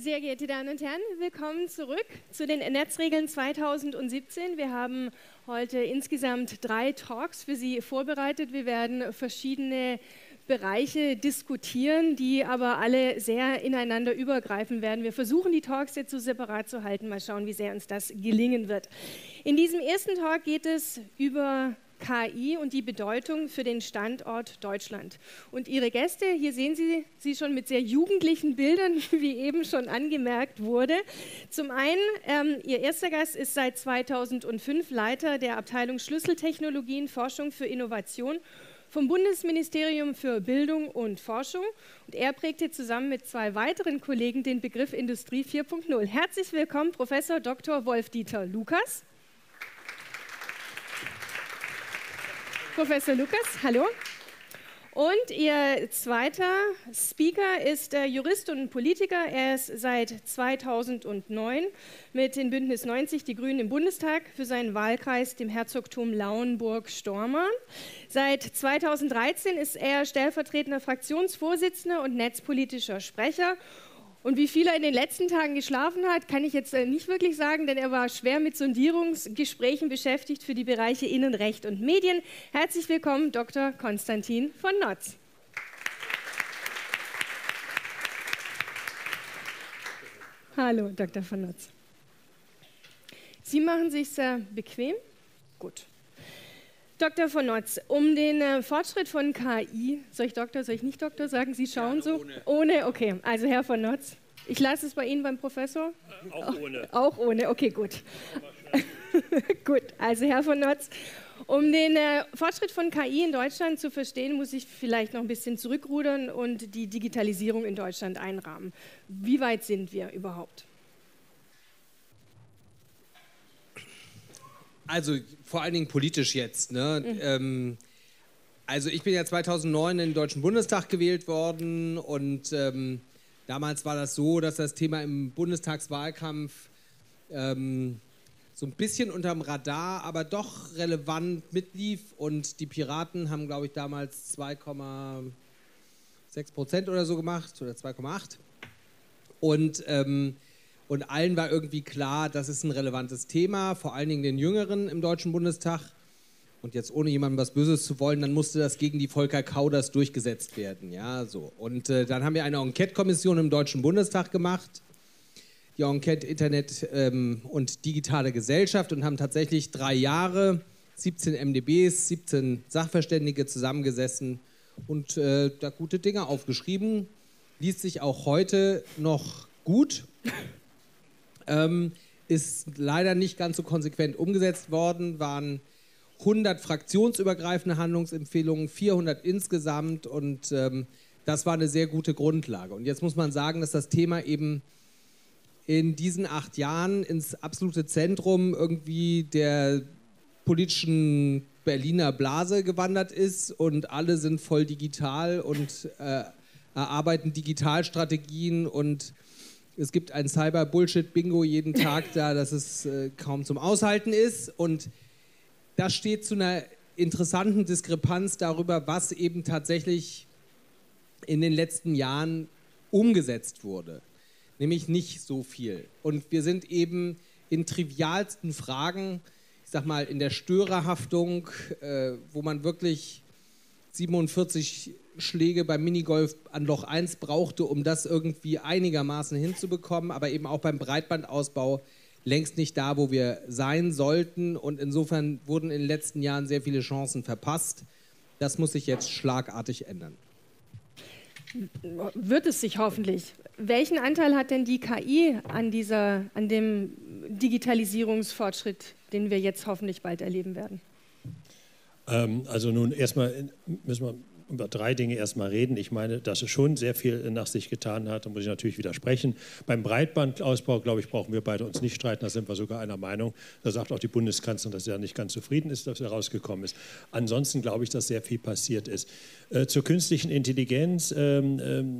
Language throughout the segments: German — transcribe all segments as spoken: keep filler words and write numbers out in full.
Sehr geehrte Damen und Herren, willkommen zurück zu den Netzregeln zweitausendsiebzehn. Wir haben heute insgesamt drei Talks für Sie vorbereitet. Wir werden verschiedene Bereiche diskutieren, die aber alle sehr ineinander übergreifen werden. Wir versuchen, die Talks jetzt so separat zu halten. Mal schauen, wie sehr uns das gelingen wird. In diesem ersten Talk geht es über K I und die Bedeutung für den Standort Deutschland. Und Ihre Gäste, hier sehen Sie sie schon mit sehr jugendlichen Bildern, wie eben schon angemerkt wurde. Zum einen, ähm, Ihr erster Gast ist seit zweitausendfünf Leiter der Abteilung Schlüsseltechnologien, Forschung für Innovation vom Bundesministerium für Bildung und Forschung. Und er prägte zusammen mit zwei weiteren Kollegen den Begriff Industrie vier Punkt null. Herzlich willkommen, Professor Doktor Wolf-Dieter Lukas. Professor Lukas, hallo. Und Ihr zweiter Speaker ist äh, Jurist und Politiker. Er ist seit zweitausendneun mit den Bündnis neunzig, die Grünen, im Bundestag für seinen Wahlkreis, dem Herzogtum Lauenburg-Stormarn. Seit zweitausenddreizehn ist er stellvertretender Fraktionsvorsitzender und netzpolitischer Sprecher. Und wie viel er in den letzten Tagen geschlafen hat, kann ich jetzt nicht wirklich sagen, denn er war schwer mit Sondierungsgesprächen beschäftigt für die Bereiche Innenrecht und Medien. Herzlich willkommen, Doktor Konstantin von Notz. Hallo, Doktor von Notz. Sie machen sich sehr bequem? Gut. Doktor von Notz, um den äh, Fortschritt von K I, soll ich Doktor, soll ich nicht Doktor sagen? Sie schauen ja, so? Ohne. Ohne, okay. Also Herr von Notz, ich lasse es bei Ihnen beim Professor? Äh, auch ohne. Auch ohne, okay, gut. Gut, also Herr von Notz, um den äh, Fortschritt von K I in Deutschland zu verstehen, muss ich vielleicht noch ein bisschen zurückrudern und die Digitalisierung in Deutschland einrahmen. Wie weit sind wir überhaupt? Also vor allen Dingen politisch jetzt. Ne? Mhm. Ähm, also ich bin ja zweitausendneun in den Deutschen Bundestag gewählt worden und ähm, damals war das so, dass das Thema im Bundestagswahlkampf ähm, so ein bisschen unterm Radar, aber doch relevant mitlief und die Piraten haben, glaube ich, damals zwei Komma sechs Prozent oder so gemacht oder zwei Komma acht und ähm, Und allen war irgendwie klar, das ist ein relevantes Thema, vor allen Dingen den Jüngeren im Deutschen Bundestag. Und jetzt ohne jemandem was Böses zu wollen, dann musste das gegen die Volker Kauders durchgesetzt werden. Ja, so. Und äh, dann haben wir eine Enquete-Kommission im Deutschen Bundestag gemacht, die Enquete Internet ähm, und digitale Gesellschaft, und haben tatsächlich drei Jahre, siebzehn M d Bs, siebzehn Sachverständige zusammengesessen und äh, da gute Dinge aufgeschrieben. Liest sich auch heute noch gut. Ähm, ist leider nicht ganz so konsequent umgesetzt worden, waren hundert fraktionsübergreifende Handlungsempfehlungen, vierhundert insgesamt, und ähm, das war eine sehr gute Grundlage. Und jetzt muss man sagen, dass das Thema eben in diesen acht Jahren ins absolute Zentrum irgendwie der politischen Berliner Blase gewandert ist und alle sind voll digital und äh, erarbeiten Digitalstrategien und es gibt ein Cyber-Bullshit-Bingo jeden Tag da, dass es äh, kaum zum Aushalten ist. Und das steht zu einer interessanten Diskrepanz darüber, was eben tatsächlich in den letzten Jahren umgesetzt wurde. Nämlich nicht so viel. Und wir sind eben in trivialsten Fragen, ich sag mal in der Störerhaftung, äh, wo man wirklich siebenundvierzig Schläge beim Minigolf an Loch eins brauchte, um das irgendwie einigermaßen hinzubekommen, aber eben auch beim Breitbandausbau längst nicht da, wo wir sein sollten. Und insofern wurden in den letzten Jahren sehr viele Chancen verpasst. Das muss sich jetzt schlagartig ändern. Wird es sich hoffentlich. Welchen Anteil hat denn die K I an, dieser, an dem Digitalisierungsfortschritt, den wir jetzt hoffentlich bald erleben werden? Ähm, also nun erstmal müssen wir über drei Dinge erstmal reden. Ich meine, dass es schon sehr viel nach sich getan hat, da muss ich natürlich widersprechen. Beim Breitbandausbau, glaube ich, brauchen wir beide uns nicht streiten, da sind wir sogar einer Meinung. Da sagt auch die Bundeskanzlerin, dass sie ja nicht ganz zufrieden ist, dass er rausgekommen ist. Ansonsten glaube ich, dass sehr viel passiert ist. Äh, zur künstlichen Intelligenz, ähm, ähm,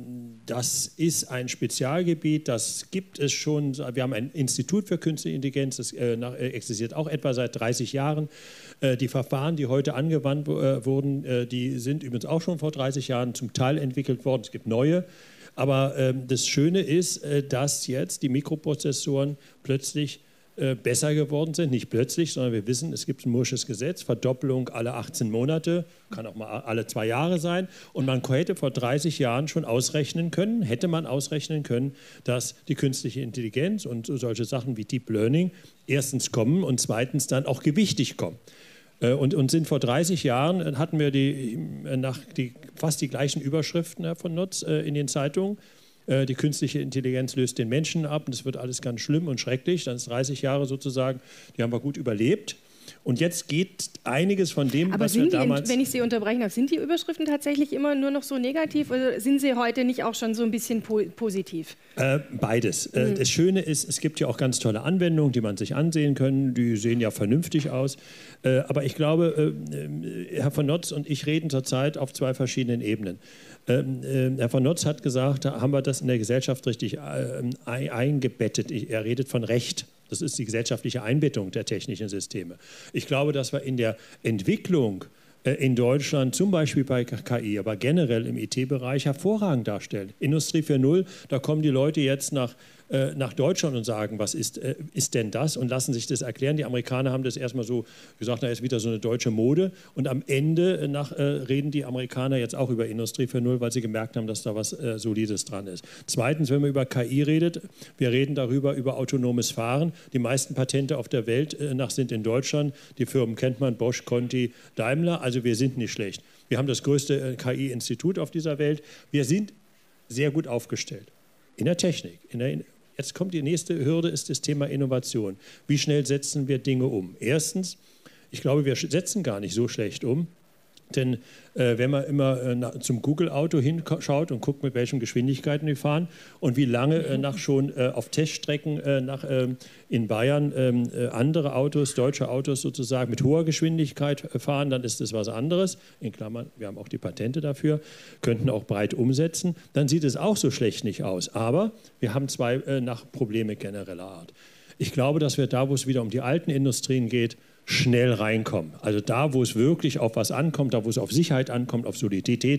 das ist ein Spezialgebiet, das gibt es schon. Wir haben ein Institut für Künstliche Intelligenz, das äh, nach, äh, existiert auch etwa seit dreißig Jahren. Äh, die Verfahren, die heute angewandt äh, wurden, äh, die sind übrigens auch schon vor dreißig Jahren zum Teil entwickelt worden. Es gibt neue. Aber äh, das Schöne ist, äh, dass jetzt die Mikroprozessoren plötzlich äh, besser geworden sind. Nicht plötzlich, sondern wir wissen, es gibt ein Moore'sches Gesetz, Verdoppelung alle achtzehn Monate, kann auch mal alle zwei Jahre sein. Und man hätte vor dreißig Jahren schon ausrechnen können, hätte man ausrechnen können, dass die künstliche Intelligenz und solche Sachen wie Deep Learning erstens kommen und zweitens dann auch gewichtig kommen. Und, und sind vor dreißig Jahren, hatten wir die, nach die, fast die gleichen Überschriften von Nutz in den Zeitungen. Die künstliche Intelligenz löst den Menschen ab und es wird alles ganz schlimm und schrecklich. Dann ist dreißig Jahre sozusagen, die haben wir gut überlebt. Und jetzt geht einiges von dem, Aber was sind wir die, damals... wenn ich Sie unterbrechen darf, sind die Überschriften tatsächlich immer nur noch so negativ oder sind sie heute nicht auch schon so ein bisschen po positiv? Äh, beides. Mhm. Äh, das Schöne ist, es gibt ja auch ganz tolle Anwendungen, die man sich ansehen kann. Die sehen ja vernünftig aus. Äh, aber ich glaube, äh, Herr von Notz und ich reden zurzeit auf zwei verschiedenen Ebenen. Ähm, äh, Herr von Notz hat gesagt, da haben wir das in der Gesellschaft richtig äh, eingebettet. Ich, er redet von Recht. Das ist die gesellschaftliche Einbettung der technischen Systeme. Ich glaube, dass wir in der Entwicklung äh, in Deutschland, zum Beispiel bei K I, aber generell im I T-Bereich hervorragend darstellen. Industrie vier Punkt null, da kommen die Leute jetzt nach, äh, nach Deutschland und sagen, was ist, äh, ist denn das? Und lassen sich das erklären. Die Amerikaner haben das erstmal so gesagt, da ist wieder so eine deutsche Mode. Und am Ende nach, äh, reden die Amerikaner jetzt auch über Industrie vier Punkt null, weil sie gemerkt haben, dass da was äh, Solides dran ist. Zweitens, wenn man über K I redet, wir reden darüber, über autonomes Fahren. Die meisten Patente auf der Welt äh, nach sind in Deutschland. Die Firmen kennt man, Bosch, Conti, Daimler. Also wir sind nicht schlecht. Wir haben das größte äh, K I-Institut auf dieser Welt. Wir sind sehr gut aufgestellt in der Technik, in der Jetzt kommt die nächste Hürde, ist das Thema Innovation. Wie schnell setzen wir Dinge um? Erstens, ich glaube, wir setzen gar nicht so schlecht um, denn äh, wenn man immer äh, nach, zum Google-Auto hinschaut und guckt, mit welchen Geschwindigkeiten die fahren und wie lange äh, nach schon äh, auf Teststrecken äh, nach, äh, in Bayern äh, andere Autos, deutsche Autos sozusagen mit hoher Geschwindigkeit äh, fahren, dann ist das was anderes. In Klammern, wir haben auch die Patente dafür, könnten auch breit umsetzen. Dann sieht es auch so schlecht nicht aus. Aber wir haben zwei äh, nach Probleme genereller Art. Ich glaube, dass wir da, wo es wieder um die alten Industrien geht, schnell reinkommen. Also da, wo es wirklich auf was ankommt, da, wo es auf Sicherheit ankommt, auf Solidität,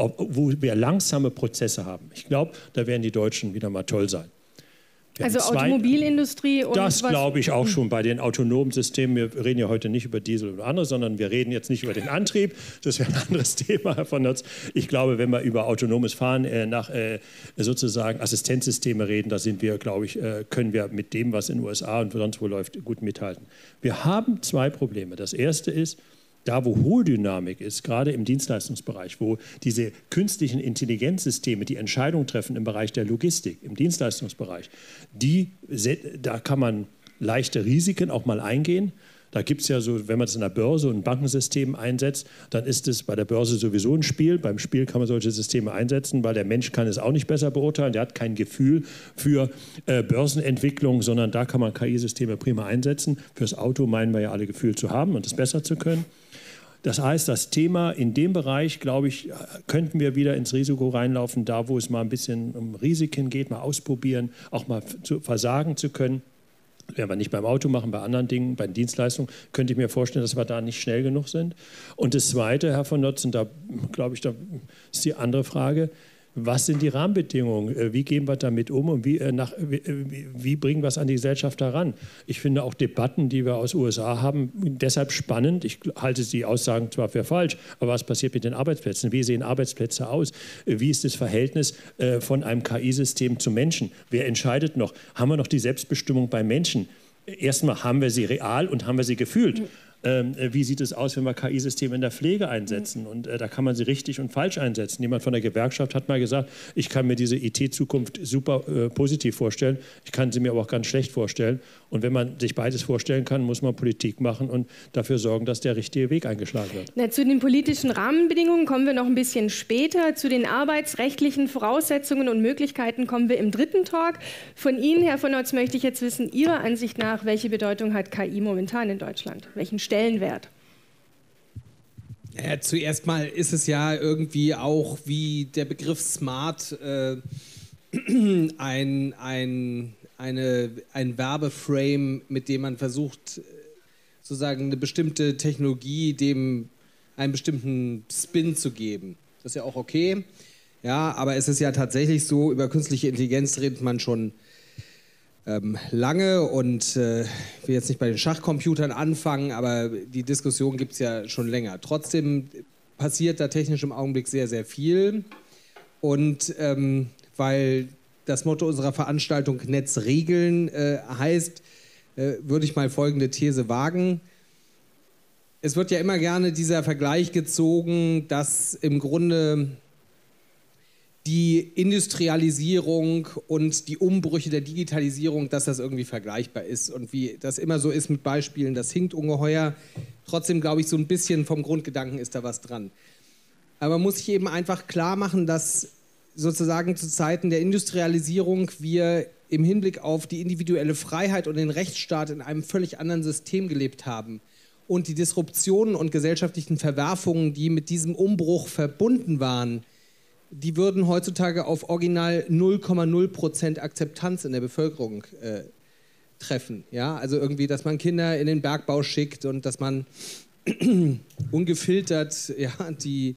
wo wir langsame Prozesse haben. Ich glaube, da werden die Deutschen wieder mal toll sein. Wir also zwei, Automobilindustrie und das glaube ich auch schon bei den autonomen Systemen. Wir reden ja heute nicht über Diesel oder anderes, sondern wir reden jetzt nicht über den Antrieb. Das wäre ein anderes Thema, Herr von Notz. Ich glaube, wenn wir über autonomes Fahren äh, nach äh, sozusagen Assistenzsysteme reden, da sind wir, glaube ich, äh, können wir mit dem, was in den U S A und sonst wo läuft, gut mithalten. Wir haben zwei Probleme. Das erste ist, da, wo hohe Dynamik ist, gerade im Dienstleistungsbereich, wo diese künstlichen Intelligenzsysteme die Entscheidung treffen im Bereich der Logistik, im Dienstleistungsbereich, die, da kann man leichte Risiken auch mal eingehen. Da gibt es ja so, wenn man das in der Börse und ein Bankensystem einsetzt, dann ist es bei der Börse sowieso ein Spiel. Beim Spiel kann man solche Systeme einsetzen, weil der Mensch kann es auch nicht besser beurteilen. Der hat kein Gefühl für äh, Börsenentwicklung, sondern da kann man K I-Systeme prima einsetzen. Fürs Auto meinen wir ja alle Gefühl zu haben und es besser zu können. Das heißt, das Thema in dem Bereich, glaube ich, könnten wir wieder ins Risiko reinlaufen, da wo es mal ein bisschen um Risiken geht, mal ausprobieren, auch mal zu versagen zu können. Das werden wir nicht beim Auto machen, bei anderen Dingen, bei den Dienstleistungen, könnte ich mir vorstellen, dass wir da nicht schnell genug sind. Und das Zweite, Herr von Notz, und da glaube ich, da ist die andere Frage, was sind die Rahmenbedingungen? Wie gehen wir damit um und wie, nach, wie, wie bringen wir es an die Gesellschaft heran? Ich finde auch Debatten, die wir aus den U S A haben, deshalb spannend. Ich halte die Aussagen zwar für falsch, aber was passiert mit den Arbeitsplätzen? Wie sehen Arbeitsplätze aus? Wie ist das Verhältnis von einem K I-System zu Menschen? Wer entscheidet noch? Haben wir noch die Selbstbestimmung bei Menschen? Erstmal haben wir sie real und haben wir sie gefühlt. Ähm, wie sieht es aus, wenn wir K I-Systeme in der Pflege einsetzen? Und äh, da kann man sie richtig und falsch einsetzen. Jemand von der Gewerkschaft hat mal gesagt, ich kann mir diese I T-Zukunft super äh, positiv vorstellen, ich kann sie mir aber auch ganz schlecht vorstellen. Und wenn man sich beides vorstellen kann, muss man Politik machen und dafür sorgen, dass der richtige Weg eingeschlagen wird. Na, zu den politischen Rahmenbedingungen kommen wir noch ein bisschen später. Zu den arbeitsrechtlichen Voraussetzungen und Möglichkeiten kommen wir im dritten Talk. Von Ihnen, Herr von Notz, möchte ich jetzt wissen, Ihrer Ansicht nach, welche Bedeutung hat K I momentan in Deutschland? Welchen Stellenwert? Ja, zuerst mal ist es ja irgendwie auch wie der Begriff Smart äh, ein, ein, eine, ein Werbeframe, mit dem man versucht, sozusagen eine bestimmte Technologie dem einen bestimmten Spin zu geben. Das ist ja auch okay. Ja, aber es ist ja tatsächlich so, über künstliche Intelligenz redet man schon ähm, lange und äh, ich will jetzt nicht bei den Schachcomputern anfangen, aber die Diskussion gibt es ja schon länger. Trotzdem passiert da technisch im Augenblick sehr, sehr viel und ähm, weil das Motto unserer Veranstaltung Netzregeln äh, heißt, äh, würde ich mal folgende These wagen. Es wird ja immer gerne dieser Vergleich gezogen, dass im Grunde die Industrialisierung und die Umbrüche der Digitalisierung, dass das irgendwie vergleichbar ist. Und wie das immer so ist mit Beispielen, das hinkt ungeheuer. Trotzdem glaube ich, so ein bisschen vom Grundgedanken ist da was dran. Aber man muss sich eben einfach klar machen, dass sozusagen zu Zeiten der Industrialisierung wir im Hinblick auf die individuelle Freiheit und den Rechtsstaat in einem völlig anderen System gelebt haben. Und die Disruptionen und gesellschaftlichen Verwerfungen, die mit diesem Umbruch verbunden waren, die würden heutzutage auf original null Komma null Prozent Akzeptanz in der Bevölkerung äh, treffen. Ja? Also irgendwie, dass man Kinder in den Bergbau schickt und dass man ungefiltert ja, die,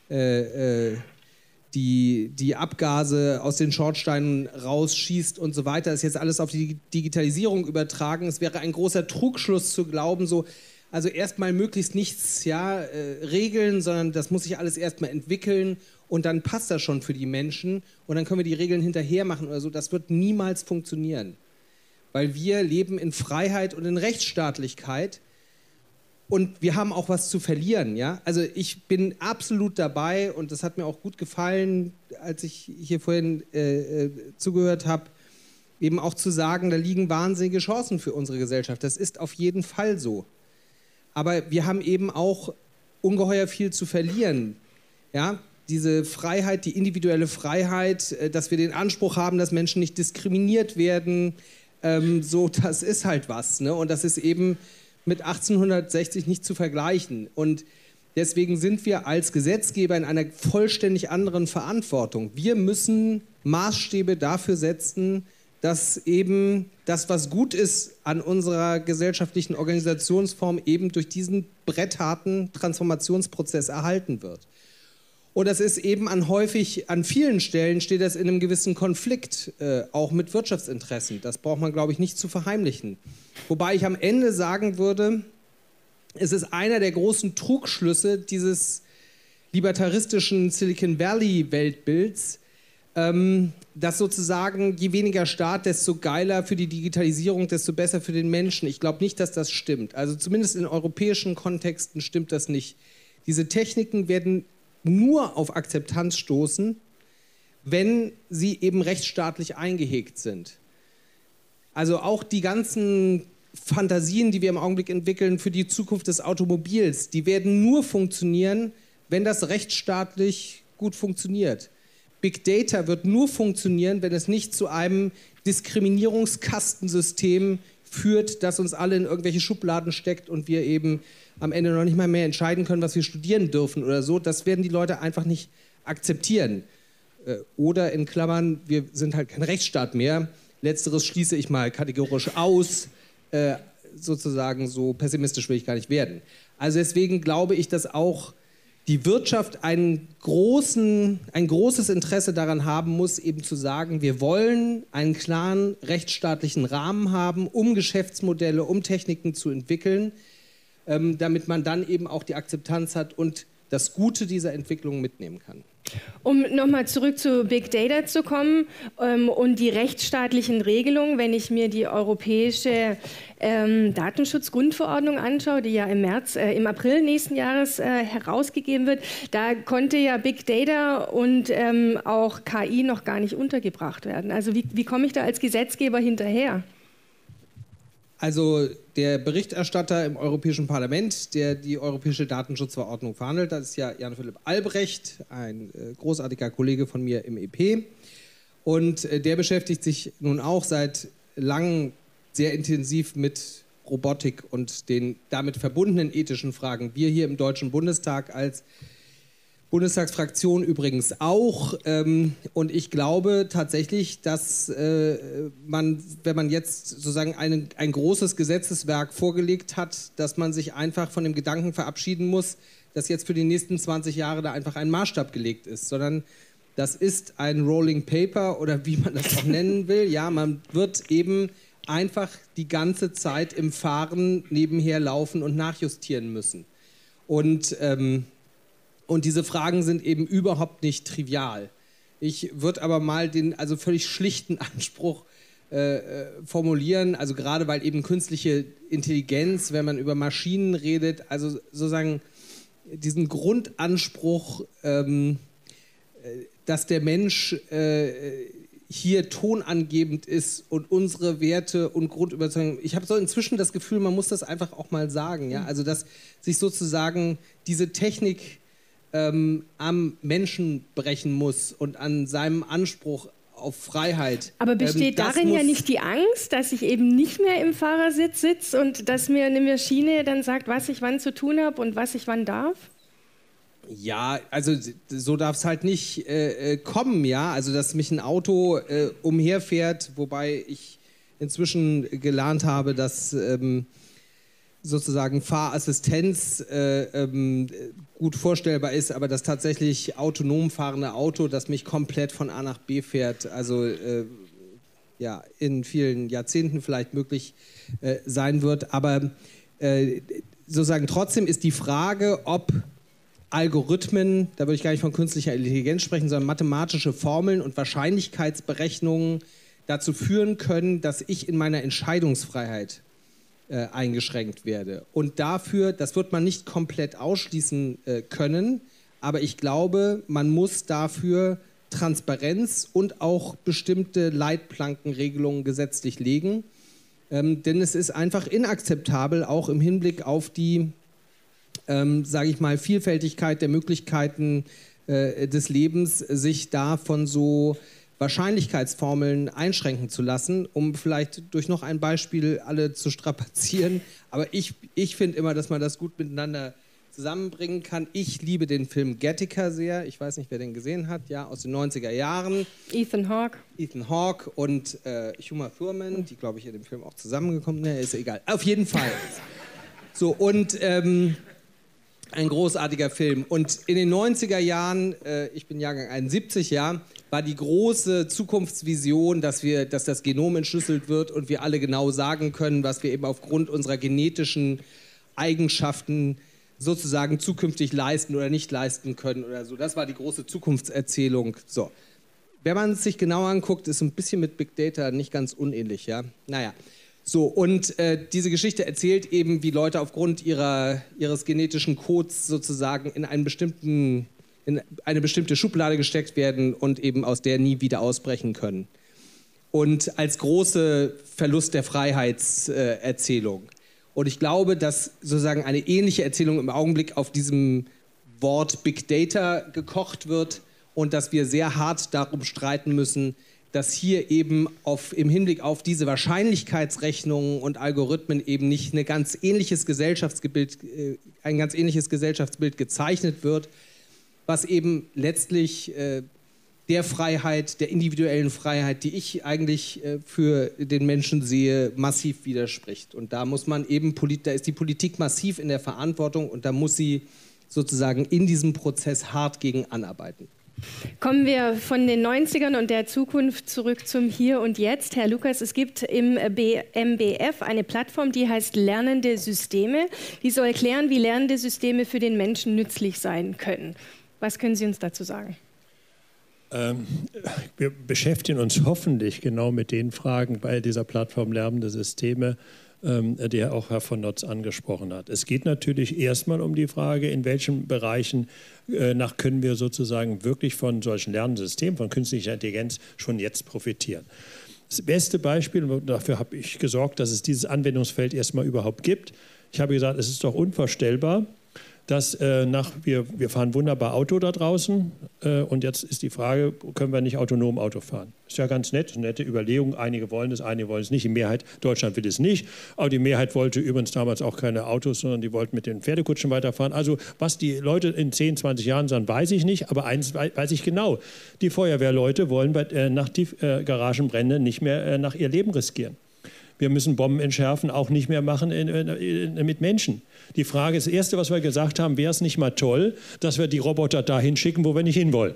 äh, äh, die, die Abgase aus den Schornsteinen rausschießt und so weiter. Das ist jetzt alles auf die Digitalisierung übertragen. Es wäre ein großer Trugschluss zu glauben, so, also erstmal möglichst nichts ja, äh, regeln, sondern das muss sich alles erstmal entwickeln und dann passt das schon für die Menschen und dann können wir die Regeln hinterher machen oder so. Das wird niemals funktionieren, weil wir leben in Freiheit und in Rechtsstaatlichkeit und wir haben auch was zu verlieren. Ja? Also ich bin absolut dabei und das hat mir auch gut gefallen, als ich hier vorhin äh, äh, zugehört habe, eben auch zu sagen, da liegen wahnsinnige Chancen für unsere Gesellschaft. Das ist auf jeden Fall so. Aber wir haben eben auch ungeheuer viel zu verlieren. Ja? Diese Freiheit, die individuelle Freiheit, dass wir den Anspruch haben, dass Menschen nicht diskriminiert werden, ähm, so, das ist halt was. Ne? Und das ist eben mit achtzehnhundertsechzig nicht zu vergleichen. Und deswegen sind wir als Gesetzgeber in einer vollständig anderen Verantwortung. Wir müssen Maßstäbe dafür setzen, dass eben das, was gut ist an unserer gesellschaftlichen Organisationsform, eben durch diesen brettharten Transformationsprozess erhalten wird. Und das ist eben an häufig, an vielen Stellen steht das in einem gewissen Konflikt, äh, auch mit Wirtschaftsinteressen. Das braucht man, glaube ich, nicht zu verheimlichen. Wobei ich am Ende sagen würde, es ist einer der großen Trugschlüsse dieses libertaristischen Silicon Valley-Weltbilds, ähm, dass sozusagen je weniger Staat, desto geiler für die Digitalisierung, desto besser für den Menschen. Ich glaube nicht, dass das stimmt. Also zumindest in europäischen Kontexten stimmt das nicht. Diese Techniken werden nur auf Akzeptanz stoßen, wenn sie eben rechtsstaatlich eingehegt sind. Also auch die ganzen Fantasien, die wir im Augenblick entwickeln für die Zukunft des Automobils, die werden nur funktionieren, wenn das rechtsstaatlich gut funktioniert. Big Data wird nur funktionieren, wenn es nicht zu einem Diskriminierungskastensystem führt, das uns alle in irgendwelche Schubladen steckt und wir eben am Ende noch nicht mal mehr entscheiden können, was wir studieren dürfen oder so. Das werden die Leute einfach nicht akzeptieren. Oder in Klammern, wir sind halt kein Rechtsstaat mehr. Letzteres schließe ich mal kategorisch aus. Äh, sozusagen so pessimistisch will ich gar nicht werden. Also deswegen glaube ich, dass auch die Wirtschaft einen großen, ein großes Interesse daran haben muss, eben zu sagen, wir wollen einen klaren rechtsstaatlichen Rahmen haben, um Geschäftsmodelle, um Techniken zu entwickeln, ähm, damit man dann eben auch die Akzeptanz hat und das Gute dieser Entwicklung mitnehmen kann. Um nochmal zurück zu Big Data zu kommen ähm, und die rechtsstaatlichen Regelungen, wenn ich mir die europäische ähm, Datenschutzgrundverordnung anschaue, die ja im März, äh, im April nächsten Jahres äh, herausgegeben wird, da konnte ja Big Data und ähm, auch K I noch gar nicht untergebracht werden. Also wie, wie komme ich da als Gesetzgeber hinterher? Also der Berichterstatter im Europäischen Parlament, der die Europäische Datenschutzverordnung verhandelt, das ist ja Jan-Philipp Albrecht, ein äh, großartiger Kollege von mir im E P. Und äh, der beschäftigt sich nun auch seit langem sehr intensiv mit Robotik und den damit verbundenen ethischen Fragen. Wir hier im Deutschen Bundestag als Bundestagsfraktion übrigens auch. Ähm, und ich glaube tatsächlich, dass äh, man, wenn man jetzt sozusagen ein, ein großes Gesetzeswerk vorgelegt hat, dass man sich einfach von dem Gedanken verabschieden muss, dass jetzt für die nächsten zwanzig Jahre da einfach ein Maßstab gelegt ist, sondern das ist ein Rolling Paper oder wie man das auch nennen will. Ja, man wird eben einfach die ganze Zeit im Fahren nebenher laufen und nachjustieren müssen. Und ähm, Und diese Fragen sind eben überhaupt nicht trivial. Ich würde aber mal den also völlig schlichten Anspruch äh, formulieren, also gerade weil eben künstliche Intelligenz, wenn man über Maschinen redet, also sozusagen diesen Grundanspruch, ähm, dass der Mensch äh, hier tonangebend ist und unsere Werte und Grundüberzeugungen. Ich habe so inzwischen das Gefühl, man muss das einfach auch mal sagen. Ja? Also dass sich sozusagen diese Technik Ähm, am Menschen brechen muss und an seinem Anspruch auf Freiheit. Aber besteht ähm, darin ja nicht die Angst, dass ich eben nicht mehr im Fahrersitz sitze und dass mir eine Maschine dann sagt, was ich wann zu tun habe und was ich wann darf? Ja, also so darf es halt nicht äh, kommen, ja. Also dass mich ein Auto äh, umherfährt, wobei ich inzwischen gelernt habe, dass ähm, sozusagen Fahrassistenz äh, ähm, gut vorstellbar ist, aber das tatsächlich autonom fahrende Auto, das mich komplett von A nach B fährt, also äh, ja, in vielen Jahrzehnten vielleicht möglich äh, sein wird. Aber äh, sozusagen trotzdem ist die Frage, ob Algorithmen, da würde ich gar nicht von künstlicher Intelligenz sprechen, sondern mathematische Formeln und Wahrscheinlichkeitsberechnungen dazu führen können, dass ich in meiner Entscheidungsfreiheit Äh, eingeschränkt werde. Und dafür, das wird man nicht komplett ausschließen äh, können, aber ich glaube, man muss dafür Transparenz und auch bestimmte Leitplankenregelungen gesetzlich legen. Ähm, denn es ist einfach inakzeptabel, auch im Hinblick auf die, ähm, sage ich mal, Vielfältigkeit der Möglichkeiten äh, des Lebens, sich da von so Wahrscheinlichkeitsformeln einschränken zu lassen, um vielleicht durch noch ein Beispiel alle zu strapazieren. Aber ich, ich finde immer, dass man das gut miteinander zusammenbringen kann. Ich liebe den Film Gattaca sehr. Ich weiß nicht, wer den gesehen hat. Ja, aus den neunziger Jahren. Ethan Hawke. Ethan Hawke und äh, Uma Thurman, die, glaube ich, in dem Film auch zusammengekommen sind. Ne, ist egal. Auf jeden Fall. So, und ähm, ein großartiger Film. Und in den neunziger Jahren, äh, ich bin Jahrgang einundsiebzig, ja, war die große Zukunftsvision, dass, wir, dass das Genom entschlüsselt wird und wir alle genau sagen können, was wir eben aufgrund unserer genetischen Eigenschaften sozusagen zukünftig leisten oder nicht leisten können oder so. Das war die große Zukunftserzählung. So. Wenn man es sich genau anguckt, ist ein bisschen mit Big Data nicht ganz unähnlich, ja. Naja. So, und äh, diese Geschichte erzählt eben, wie Leute aufgrund ihrer, ihres genetischen Codes sozusagen in einen bestimmten in eine bestimmte Schublade gesteckt werden und eben aus der nie wieder ausbrechen können. Und als große Verlust der Freiheitserzählung. Und ich glaube, dass sozusagen eine ähnliche Erzählung im Augenblick auf diesem Wort Big Data gekocht wird und dass wir sehr hart darum streiten müssen, dass hier eben auf, im Hinblick auf diese Wahrscheinlichkeitsrechnungen und Algorithmen eben nicht eine ganz ähnliches Gesellschaftsbild, äh, ein ganz ähnliches Gesellschaftsbild gezeichnet wird, was eben letztlich äh, der Freiheit, der individuellen Freiheit, die ich eigentlich äh, für den Menschen sehe, massiv widerspricht. Und da muss man eben, da ist die Politik massiv in der Verantwortung und da muss sie sozusagen in diesem Prozess hart gegen anarbeiten. Kommen wir von den neunzigern und der Zukunft zurück zum Hier und Jetzt. Herr Lukas, es gibt im M B F eine Plattform, die heißt Lernende Systeme. Die soll erklären, wie lernende Systeme für den Menschen nützlich sein können. Was können Sie uns dazu sagen? Ähm, wir beschäftigen uns hoffentlich genau mit den Fragen bei dieser Plattform Lernende Systeme, ähm, die auch Herr von Notz angesprochen hat. Es geht natürlich erstmal um die Frage, in welchen Bereichen äh, nach können wir sozusagen wirklich von solchen lernenden Systemen, von künstlicher Intelligenz schon jetzt profitieren. Das beste Beispiel, dafür habe ich gesorgt, dass es dieses Anwendungsfeld erstmal überhaupt gibt. Ich habe gesagt, es ist doch unvorstellbar, dass äh, nach, wir, wir fahren wunderbar Auto da draußen äh, und jetzt ist die Frage, können wir nicht autonom Auto fahren? Ist ja ganz nett, eine nette Überlegung. Einige wollen es, einige wollen es nicht. Die Mehrheit, Deutschland will es nicht. Aber die Mehrheit wollte übrigens damals auch keine Autos, sondern die wollten mit den Pferdekutschen weiterfahren. Also was die Leute in zehn, zwanzig Jahren sagen, weiß ich nicht. Aber eins weiß ich genau. Die Feuerwehrleute wollen bei, äh, nach die äh, Garagenbrände nicht mehr äh, nach ihr Leben riskieren. Wir müssen Bomben entschärfen, auch nicht mehr machen in, in, in, mit Menschen. Die Frage ist, das Erste, was wir gesagt haben, wäre es nicht mal toll, dass wir die Roboter dahin schicken, wo wir nicht hinwollen.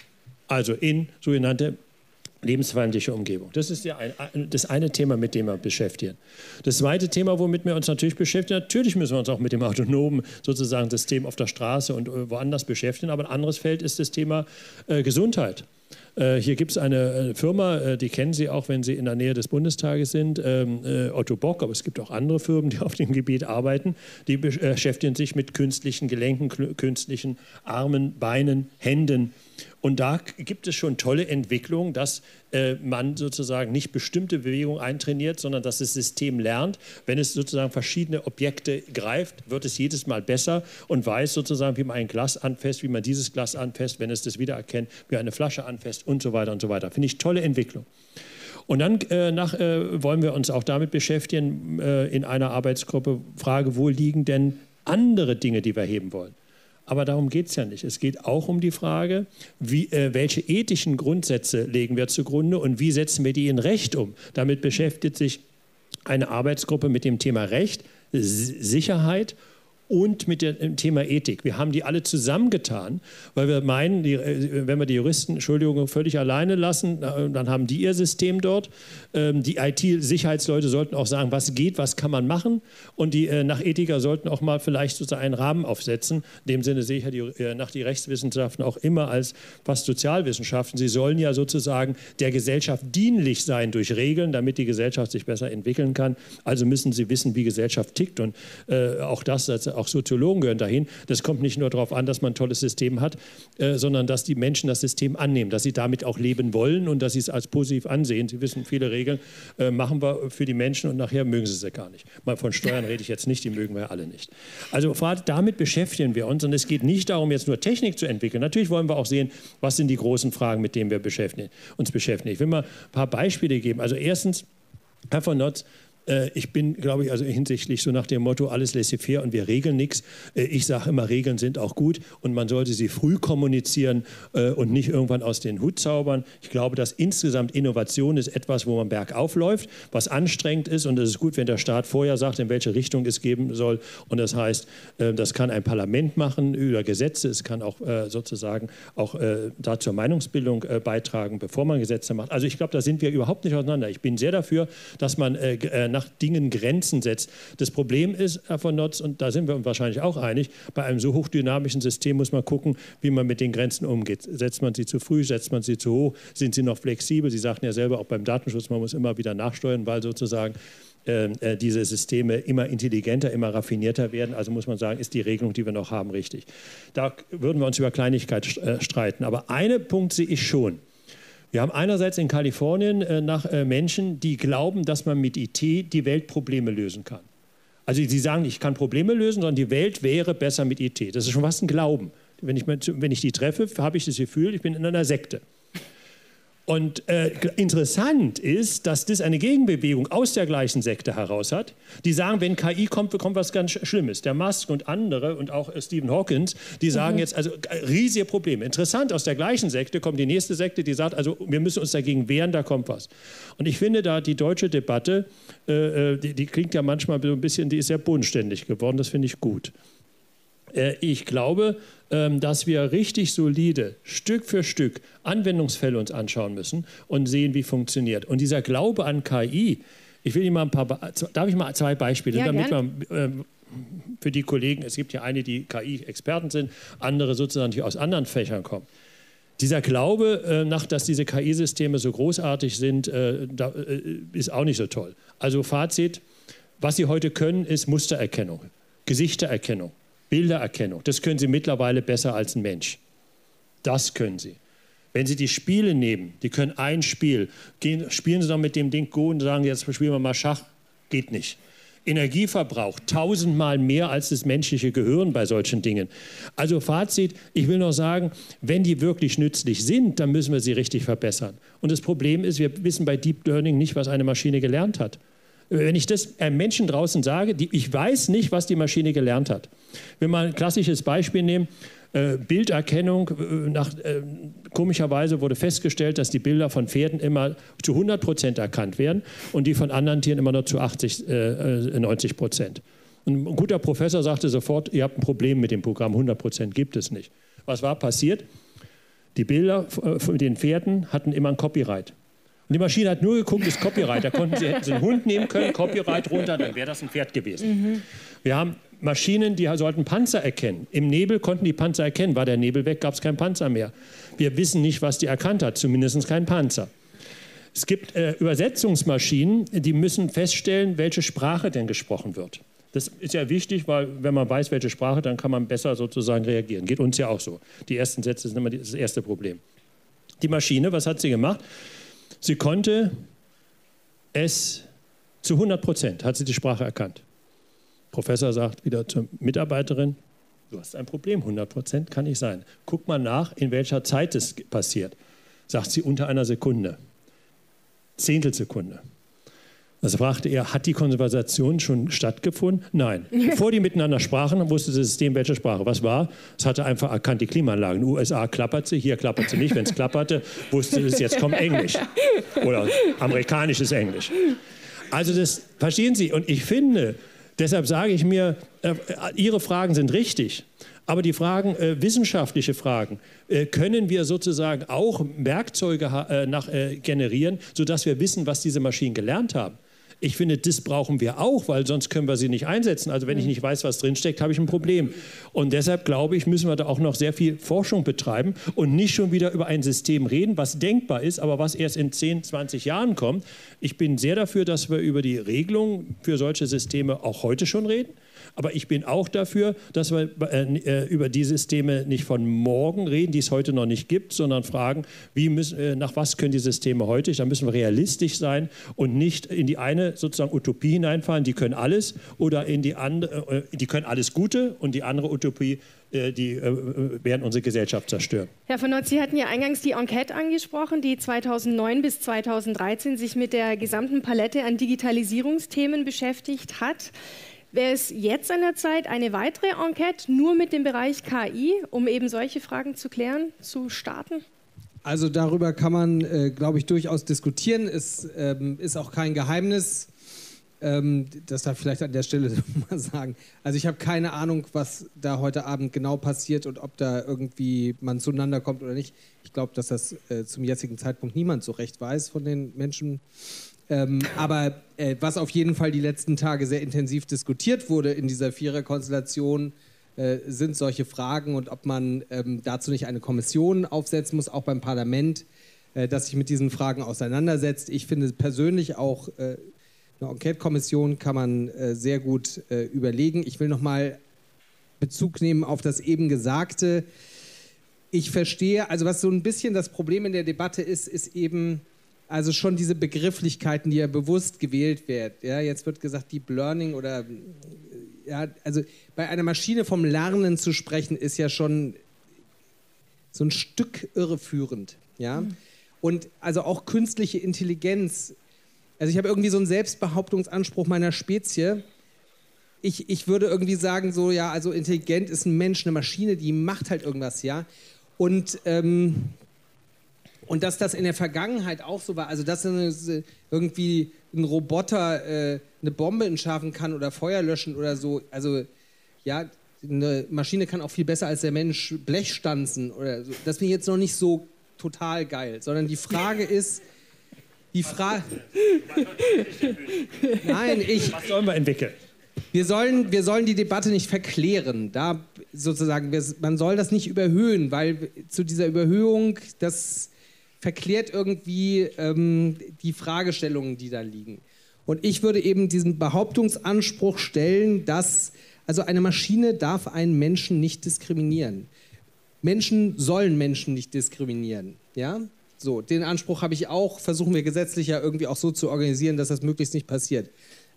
Also in sogenannte lebensfeindliche Umgebung. Das ist ja ein, das eine Thema, mit dem wir beschäftigen. Das zweite Thema, womit wir uns natürlich beschäftigen, natürlich müssen wir uns auch mit dem autonomen sozusagen System auf der Straße und woanders beschäftigen, aber ein anderes Feld ist das Thema äh, Gesundheit. Äh, hier gibt es eine äh, Firma, äh, die kennen Sie auch, wenn Sie in der Nähe des Bundestages sind, ähm, äh, Otto Bock, aber es gibt auch andere Firmen, die auf dem Gebiet arbeiten, die beschäftigen sich mit künstlichen Gelenken, künstlichen Armen, Beinen, Händen. Und da gibt es schon tolle Entwicklungen, dass äh, man sozusagen nicht bestimmte Bewegungen eintrainiert, sondern dass das System lernt. Wenn es sozusagen verschiedene Objekte greift, wird es jedes Mal besser und weiß sozusagen, wie man ein Glas anfasst, wie man dieses Glas anfasst, wenn es das wiedererkennt, wie eine Flasche anfasst und so weiter und so weiter. Finde ich tolle Entwicklung. Und dann äh, nach, äh, wollen wir uns auch damit beschäftigen, äh, in einer Arbeitsgruppe, Frage, wo liegen denn andere Dinge, die wir heben wollen? Aber darum geht es ja nicht. Es geht auch um die Frage, wie, äh, welche ethischen Grundsätze legen wir zugrunde und wie setzen wir die in Recht um. Damit beschäftigt sich eine Arbeitsgruppe mit dem Thema Recht, Sicherheit und mit dem Thema Ethik. Wir haben die alle zusammengetan, weil wir meinen, die, wenn wir die Juristen, Entschuldigung, völlig alleine lassen, dann haben die ihr System dort. Die I T-Sicherheitsleute sollten auch sagen, was geht, was kann man machen. Und die Nachethiker sollten auch mal vielleicht sozusagen einen Rahmen aufsetzen. In dem Sinne sehe ich ja die, nach die Rechtswissenschaften auch immer als fast Sozialwissenschaften. Sie sollen ja sozusagen der Gesellschaft dienlich sein durch Regeln, damit die Gesellschaft sich besser entwickeln kann. Also müssen sie wissen, wie Gesellschaft tickt. Und äh, auch das, auch Soziologen gehören dahin. Das kommt nicht nur darauf an, dass man ein tolles System hat, äh, sondern dass die Menschen das System annehmen, dass sie damit auch leben wollen und dass sie es als positiv ansehen. Sie wissen, viele Regeln äh, machen wir für die Menschen und nachher mögen sie sie gar nicht. Mal von Steuern rede ich jetzt nicht, die mögen wir alle nicht. Also damit beschäftigen wir uns und es geht nicht darum, jetzt nur Technik zu entwickeln. Natürlich wollen wir auch sehen, was sind die großen Fragen, mit denen wir beschäftigen, uns beschäftigen. Ich will mal ein paar Beispiele geben. Also erstens, Herr von Notz, ich bin, glaube ich, also hinsichtlich so nach dem Motto, alles laissez-faire und wir regeln nichts. Ich sage immer, Regeln sind auch gut und man sollte sie früh kommunizieren und nicht irgendwann aus den Hut zaubern. Ich glaube, dass insgesamt Innovation ist etwas, wo man bergauf läuft, was anstrengend ist und es ist gut, wenn der Staat vorher sagt, in welche Richtung es geben soll. Und das heißt, das kann ein Parlament machen über Gesetze, es kann auch sozusagen auch da zur Meinungsbildung beitragen, bevor man Gesetze macht. Also ich glaube, da sind wir überhaupt nicht auseinander. Ich bin sehr dafür, dass man nach Dingen Grenzen setzt. Das Problem ist, Herr von Notz, und da sind wir uns wahrscheinlich auch einig, bei einem so hochdynamischen System muss man gucken, wie man mit den Grenzen umgeht. Setzt man sie zu früh, setzt man sie zu hoch, sind sie noch flexibel? Sie sagten ja selber, auch beim Datenschutz, man muss immer wieder nachsteuern, weil sozusagen äh, diese Systeme immer intelligenter, immer raffinierter werden. Also muss man sagen, ist die Regelung, die wir noch haben, richtig. Da würden wir uns über Kleinigkeit äh, streiten. Aber einen Punkt sehe ich schon. Wir haben einerseits in Kalifornien äh, nach äh, Menschen, die glauben, dass man mit I T die Weltprobleme lösen kann. Also sie sagen, ich kann Probleme lösen, sondern die Welt wäre besser mit I T. Das ist schon fast ein Glauben. Wenn ich, wenn ich die treffe, habe ich das Gefühl, ich bin in einer Sekte. Und äh, interessant ist, dass das eine Gegenbewegung aus der gleichen Sekte heraus hat, die sagen, wenn K I kommt, kommt was ganz Schlimmes. Der Musk und andere und auch Stephen Hawkins, die sagen mhm. jetzt, also riesige Probleme. Interessant, aus der gleichen Sekte kommt die nächste Sekte, die sagt, also wir müssen uns dagegen wehren, da kommt was. Und ich finde da die deutsche Debatte, äh, die, die klingt ja manchmal so ein bisschen, die ist sehr bodenständig geworden, das finde ich gut. Äh, ich glaube, dass wir richtig solide Stück für Stück Anwendungsfälle uns anschauen müssen und sehen, wie funktioniert. Und dieser Glaube an K I, ich will Ihnen mal ein paar, darf ich mal zwei Beispiele, ja, damit man äh, für die Kollegen, es gibt ja eine, die K I-Experten sind, andere sozusagen, die aus anderen Fächern kommen. Dieser Glaube, äh, nach, dass diese K I-Systeme so großartig sind, äh, da, äh, ist auch nicht so toll. Also Fazit, was sie heute können, ist Mustererkennung, Gesichtererkennung. Bildererkennung, das können Sie mittlerweile besser als ein Mensch. Das können Sie. Wenn Sie die Spiele nehmen, die können ein Spiel, gehen, spielen Sie doch mit dem Ding Go und sagen, jetzt spielen wir mal Schach, geht nicht. Energieverbrauch tausendmal mehr als das menschliche Gehirn bei solchen Dingen. Also Fazit, ich will noch sagen, wenn die wirklich nützlich sind, dann müssen wir sie richtig verbessern. Und das Problem ist, wir wissen bei Deep Learning nicht, was eine Maschine gelernt hat. Wenn ich das einem Menschen draußen sage, die, ich weiß nicht, was die Maschine gelernt hat. Wenn wir ein klassisches Beispiel nehmen, äh, Bilderkennung, äh, nach, äh, komischerweise wurde festgestellt, dass die Bilder von Pferden immer zu hundert Prozent erkannt werden und die von anderen Tieren immer nur zu achtzig, äh, neunzig Prozent. Und ein guter Professor sagte sofort, ihr habt ein Problem mit dem Programm, hundert Prozent gibt es nicht. Was war passiert? Die Bilder von den Pferden hatten immer ein Copyright. Und die Maschine hat nur geguckt, das Copyright. Da konnten sie, hätten sie einen Hund nehmen können, Copyright runter, dann wäre das ein Pferd gewesen. Mhm. Wir haben Maschinen, die sollten Panzer erkennen. Im Nebel konnten die Panzer erkennen. War der Nebel weg, gab es keinen Panzer mehr. Wir wissen nicht, was die erkannt hat, zumindest kein Panzer. Es gibt äh, Übersetzungsmaschinen, die müssen feststellen, welche Sprache denn gesprochen wird. Das ist ja wichtig, weil wenn man weiß, welche Sprache, dann kann man besser sozusagen reagieren. Geht uns ja auch so. Die ersten Sätze sind immer das erste Problem. Die Maschine, was hat sie gemacht? Sie konnte es zu hundert Prozent, hat sie die Sprache erkannt. Der Professor sagt wieder zur Mitarbeiterin, du hast ein Problem, hundert Prozent kann nicht sein. Guck mal nach, in welcher Zeit es passiert. Sagt sie unter einer Sekunde, Zehntelsekunde. Also fragte er, hat die Konversation schon stattgefunden? Nein. Bevor die miteinander sprachen, wusste das System, welche Sprache. Was war? Es hatte einfach erkannt, die Klimaanlage. In den U S A klappert sie, hier klappert sie nicht. Wenn es klapperte, wusste es, jetzt kommt Englisch. Oder amerikanisches Englisch. Also das, verstehen Sie? Und ich finde, deshalb sage ich mir, äh, Ihre Fragen sind richtig. Aber die Fragen, äh, wissenschaftliche Fragen, äh, können wir sozusagen auch Werkzeuge äh, nach, äh, generieren, sodass wir wissen, was diese Maschinen gelernt haben. Ich finde, das brauchen wir auch, weil sonst können wir sie nicht einsetzen. Also wenn ich nicht weiß, was drinsteckt, habe ich ein Problem. Und deshalb, glaube ich, müssen wir da auch noch sehr viel Forschung betreiben und nicht schon wieder über ein System reden, was denkbar ist, aber was erst in zehn, zwanzig Jahren kommt. Ich bin sehr dafür, dass wir über die Regelung für solche Systeme auch heute schon reden. Aber ich bin auch dafür, dass wir äh, über die Systeme nicht von morgen reden, die es heute noch nicht gibt, sondern fragen, wie müssen, äh, nach was können die Systeme heute? Da müssen wir realistisch sein und nicht in die eine sozusagen Utopie hineinfallen, die können alles, oder in die andere, äh, die können alles Gute, und die andere Utopie, äh, die äh, werden unsere Gesellschaft zerstören. Herr von Notz, Sie hatten ja eingangs die Enquete angesprochen, die zweitausendneun bis zweitausenddreizehn sich mit der gesamten Palette an Digitalisierungsthemen beschäftigt hat. Wäre es jetzt an der Zeit, eine weitere Enquete nur mit dem Bereich K I, um eben solche Fragen zu klären, zu starten? Also darüber kann man, äh, glaube ich, durchaus diskutieren. Es ähm, ist auch kein Geheimnis, ähm, das darf ich vielleicht an der Stelle mal sagen. Also ich habe keine Ahnung, was da heute Abend genau passiert und ob da irgendwie man zueinander kommt oder nicht. Ich glaube, dass das äh, zum jetzigen Zeitpunkt niemand so recht weiß von den Menschen. Ähm, aber äh, was auf jeden Fall die letzten Tage sehr intensiv diskutiert wurde in dieser Viererkonstellation, äh, sind solche Fragen, und ob man ähm, dazu nicht eine Kommission aufsetzen muss, auch beim Parlament, äh, das sich mit diesen Fragen auseinandersetzt. Ich finde persönlich auch, äh, eine Enquete-Kommission kann man äh, sehr gut äh, überlegen. Ich will nochmal Bezug nehmen auf das eben Gesagte. Ich verstehe, also was so ein bisschen das Problem in der Debatte ist, ist eben, also schon diese Begrifflichkeiten, die ja bewusst gewählt werden. Ja, jetzt wird gesagt, Deep Learning oder, ja, also bei einer Maschine vom Lernen zu sprechen, ist ja schon so ein Stück irreführend. Ja? Mhm. Und also auch künstliche Intelligenz. Also ich habe irgendwie so einen Selbstbehauptungsanspruch meiner Spezie. Ich, ich würde irgendwie sagen, so, ja, also intelligent ist ein Mensch, eine Maschine, die macht halt irgendwas, ja. Und ähm, Und dass das in der Vergangenheit auch so war, also dass irgendwie ein Roboter äh, eine Bombe entschärfen kann oder Feuer löschen oder so, also ja, eine Maschine kann auch viel besser als der Mensch Blech stanzen oder so. Das finde ich jetzt noch nicht so total geil, sondern die Frage ist, die Frage... Nein, ich... Was sollen wir entwickeln? Wir sollen, wir sollen die Debatte nicht verklären, da sozusagen, man soll das nicht überhöhen, weil zu dieser Überhöhung, das... verklärt irgendwie ähm, die Fragestellungen, die da liegen. Und ich würde eben diesen Behauptungsanspruch stellen, dass also eine Maschine darf einen Menschen nicht diskriminieren. Menschen sollen Menschen nicht diskriminieren. Ja? So, den Anspruch habe ich auch, versuchen wir gesetzlich ja irgendwie auch so zu organisieren, dass das möglichst nicht passiert.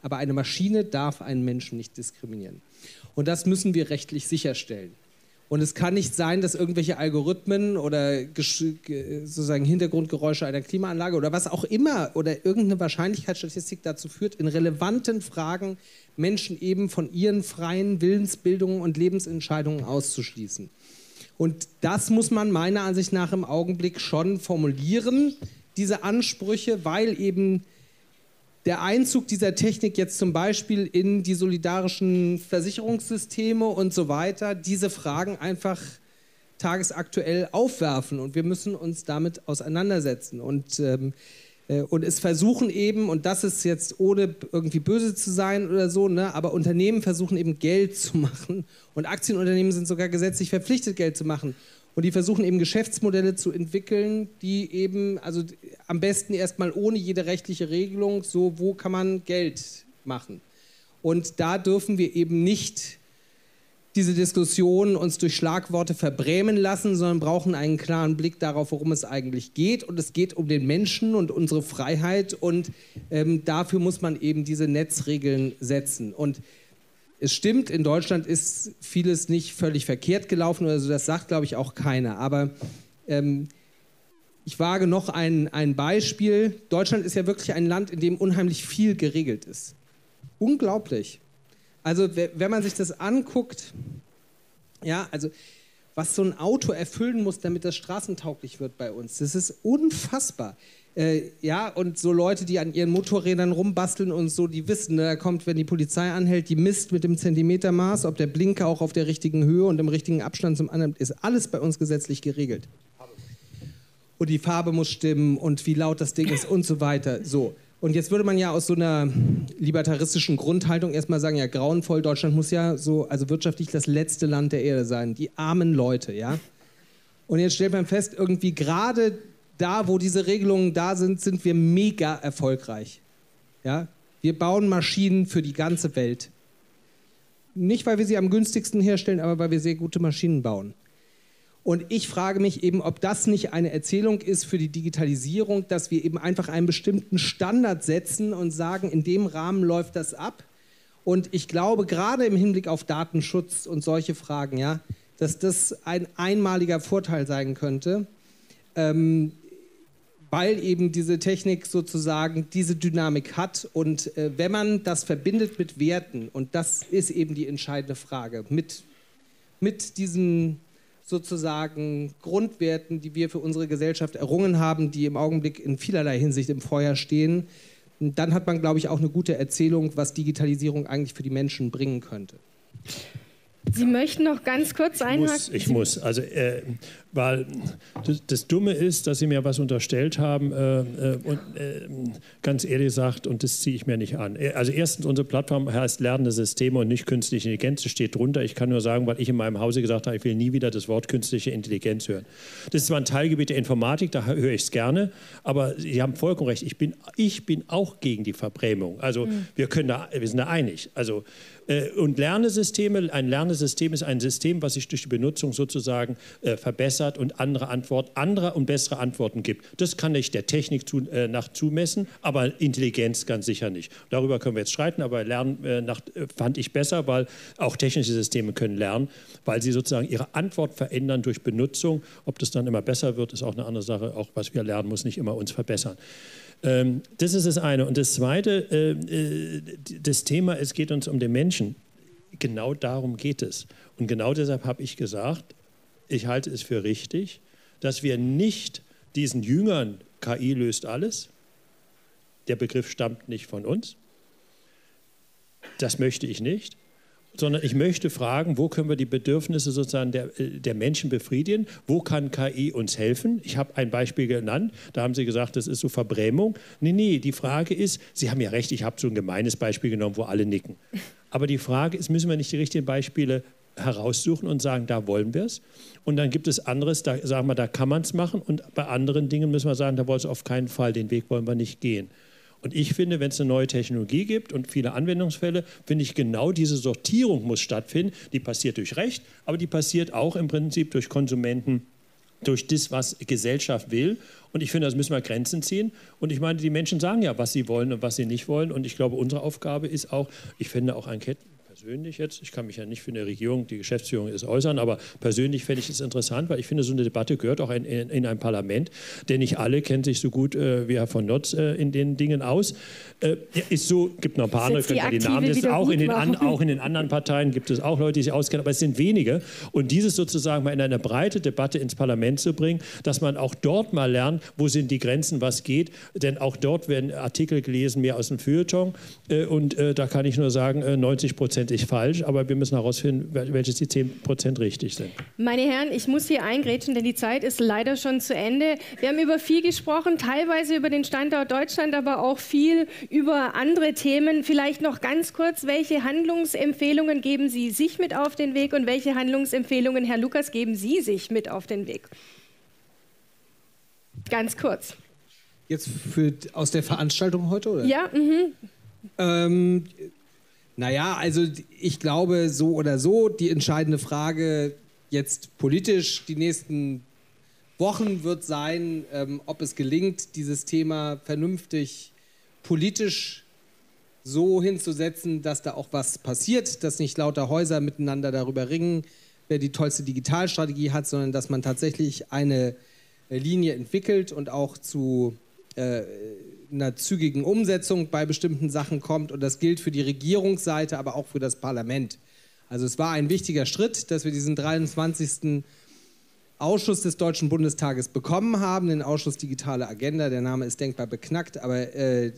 Aber eine Maschine darf einen Menschen nicht diskriminieren. Und das müssen wir rechtlich sicherstellen. Und es kann nicht sein, dass irgendwelche Algorithmen oder sozusagen Hintergrundgeräusche einer Klimaanlage oder was auch immer oder irgendeine Wahrscheinlichkeitsstatistik dazu führt, in relevanten Fragen Menschen eben von ihren freien Willensbildungen und Lebensentscheidungen auszuschließen. Und das muss man meiner Ansicht nach im Augenblick schon formulieren, diese Ansprüche, weil eben der Einzug dieser Technik jetzt zum Beispiel in die solidarischen Versicherungssysteme und so weiter, diese Fragen einfach tagesaktuell aufwerfen und wir müssen uns damit auseinandersetzen und, ähm, äh, und es versuchen eben, und das ist jetzt ohne irgendwie böse zu sein oder so, ne, aber Unternehmen versuchen eben Geld zu machen und Aktienunternehmen sind sogar gesetzlich verpflichtet, Geld zu machen. Und die versuchen eben Geschäftsmodelle zu entwickeln, die eben, also am besten erstmal ohne jede rechtliche Regelung, so wo kann man Geld machen. Und da dürfen wir eben nicht diese Diskussion uns durch Schlagworte verbrämen lassen, sondern brauchen einen klaren Blick darauf, worum es eigentlich geht. Und es geht um den Menschen und unsere Freiheit und ähm, dafür muss man eben diese Netzregeln setzen. Und es stimmt, in Deutschland ist vieles nicht völlig verkehrt gelaufen oder so, das sagt, glaube ich, auch keiner. Aber ähm, ich wage noch ein, ein Beispiel. Deutschland ist ja wirklich ein Land, in dem unheimlich viel geregelt ist. Unglaublich. Also wenn man sich das anguckt, ja, also was so ein Auto erfüllen muss, damit das straßentauglich wird bei uns, das ist unfassbar. Äh, ja, und so Leute, die an ihren Motorrädern rumbasteln und so, die wissen, da kommt, wenn die Polizei anhält, die misst mit dem Zentimetermaß, ob der Blinker auch auf der richtigen Höhe und im richtigen Abstand zum anderen, ist alles bei uns gesetzlich geregelt. Und die Farbe muss stimmen und wie laut das Ding ist und so weiter. So. Und jetzt würde man ja aus so einer libertaristischen Grundhaltung erstmal sagen, ja, grauenvoll, Deutschland muss ja so, also wirtschaftlich das letzte Land der Erde sein, die armen Leute, ja. Und jetzt stellt man fest, irgendwie gerade da, wo diese Regelungen da sind, sind wir mega erfolgreich. Ja? Wir bauen Maschinen für die ganze Welt. Nicht, weil wir sie am günstigsten herstellen, aber weil wir sehr gute Maschinen bauen. Und ich frage mich eben, ob das nicht eine Erzählung ist für die Digitalisierung, dass wir eben einfach einen bestimmten Standard setzen und sagen, in dem Rahmen läuft das ab. Und ich glaube, gerade im Hinblick auf Datenschutz und solche Fragen, ja, dass das ein einmaliger Vorteil sein könnte, ähm, weil eben diese Technik sozusagen diese Dynamik hat und äh, wenn man das verbindet mit Werten, und das ist eben die entscheidende Frage, mit, mit diesen sozusagen Grundwerten, die wir für unsere Gesellschaft errungen haben, die im Augenblick in vielerlei Hinsicht im Feuer stehen, dann hat man, glaube ich, auch eine gute Erzählung, was Digitalisierung eigentlich für die Menschen bringen könnte. Sie möchten noch ganz kurz einhaken? Ich muss, ich muss. Also, äh, weil das, das Dumme ist, dass Sie mir was unterstellt haben äh, äh, und äh, ganz ehrlich gesagt, und das ziehe ich mir nicht an. Also erstens, unsere Plattform heißt lernende Systeme und nicht künstliche Intelligenz, das steht drunter. Ich kann nur sagen, weil ich in meinem Hause gesagt habe, ich will nie wieder das Wort künstliche Intelligenz hören. Das ist zwar ein Teilgebiet der Informatik, da höre ich es gerne, aber Sie haben vollkommen recht, ich bin, ich bin auch gegen die Verbrämung. Also mhm. wir, können da, wir sind da einig. Also Und Lernesysteme, ein Lernesystem ist ein System, was sich durch die Benutzung sozusagen äh, verbessert und andere, Antwort, andere und bessere Antworten gibt. Das kann ich der Technik zu, äh, nach zumessen, aber Intelligenz ganz sicher nicht. Darüber können wir jetzt streiten, aber Lernen äh, nach, äh, fand ich besser, weil auch technische Systeme können lernen, weil sie sozusagen ihre Antwort verändern durch Benutzung. Ob das dann immer besser wird, ist auch eine andere Sache. Auch was wir lernen, muss nicht immer uns verbessern. Ähm, das ist das eine. Und das zweite, äh, äh, das Thema, es geht uns um den Menschen. Genau darum geht es. Und genau deshalb habe ich gesagt, ich halte es für richtig, dass wir nicht diesen Jüngern, K I löst alles, der Begriff stammt nicht von uns, das möchte ich nicht, sondern ich möchte fragen, wo können wir die Bedürfnisse sozusagen der, der Menschen befriedigen, wo kann K I uns helfen? Ich habe ein Beispiel genannt, da haben Sie gesagt, das ist so Verbrämung. Nee, nee, die Frage ist, Sie haben ja recht, ich habe so ein gemeines Beispiel genommen, wo alle nicken. Aber die Frage ist, müssen wir nicht die richtigen Beispiele heraussuchen und sagen, da wollen wir es. Und dann gibt es anderes, da sagen wir, da kann man es machen. Und bei anderen Dingen müssen wir sagen, da wollen wir auf keinen Fall, den Weg wollen wir nicht gehen. Und ich finde, wenn es eine neue Technologie gibt und viele Anwendungsfälle, finde ich, genau diese Sortierung muss stattfinden. Die passiert durch Recht, aber die passiert auch im Prinzip durch Konsumenten durch das, was Gesellschaft will. Und ich finde, das müssen wir Grenzen ziehen. Und ich meine, die Menschen sagen ja, was sie wollen und was sie nicht wollen. Und ich glaube, unsere Aufgabe ist auch, ich finde auch Enquete persönlich jetzt, ich kann mich ja nicht für eine Regierung, die Geschäftsführung ist, äußern, aber persönlich fände ich es interessant, weil ich finde, so eine Debatte gehört auch in, in, in ein Parlament, denn nicht alle kennen sich so gut äh, wie Herr von Notz äh, in den Dingen aus. Äh, ist so, gibt noch ein paar andere, können wir die Namen jetzt auch in, den an, auch in den anderen Parteien gibt es auch Leute, die sich auskennen, aber es sind wenige. Und dieses sozusagen mal in eine breite Debatte ins Parlament zu bringen, dass man auch dort mal lernt, wo sind die Grenzen, was geht, denn auch dort werden Artikel gelesen, mehr aus dem Feuilleton äh, und äh, da kann ich nur sagen, äh, neunzig Prozent ist falsch, aber wir müssen herausfinden, welches die zehn Prozent richtig sind. Meine Herren, ich muss hier eingrätschen, denn die Zeit ist leider schon zu Ende. Wir haben über viel gesprochen, teilweise über den Standort Deutschland, aber auch viel über andere Themen. Vielleicht noch ganz kurz, welche Handlungsempfehlungen geben Sie sich mit auf den Weg und welche Handlungsempfehlungen, Herr Lukas, geben Sie sich mit auf den Weg? Ganz kurz. Jetzt für, aus der Veranstaltung heute, oder? Ja, mhm. Ähm, naja, also ich glaube, so oder so, die entscheidende Frage jetzt politisch die nächsten Wochen wird sein, ähm, ob es gelingt, dieses Thema vernünftig politisch so hinzusetzen, dass da auch was passiert, dass nicht lauter Häuser miteinander darüber ringen, wer die tollste Digitalstrategie hat, sondern dass man tatsächlich eine Linie entwickelt und auch zu äh, einer zügigen Umsetzung bei bestimmten Sachen kommt. Und das gilt für die Regierungsseite, aber auch für das Parlament. Also es war ein wichtiger Schritt, dass wir diesen dreiundzwanzigsten Ausschuss des Deutschen Bundestages bekommen haben, den Ausschuss Digitale Agenda. Der Name ist denkbar beknackt, aber äh,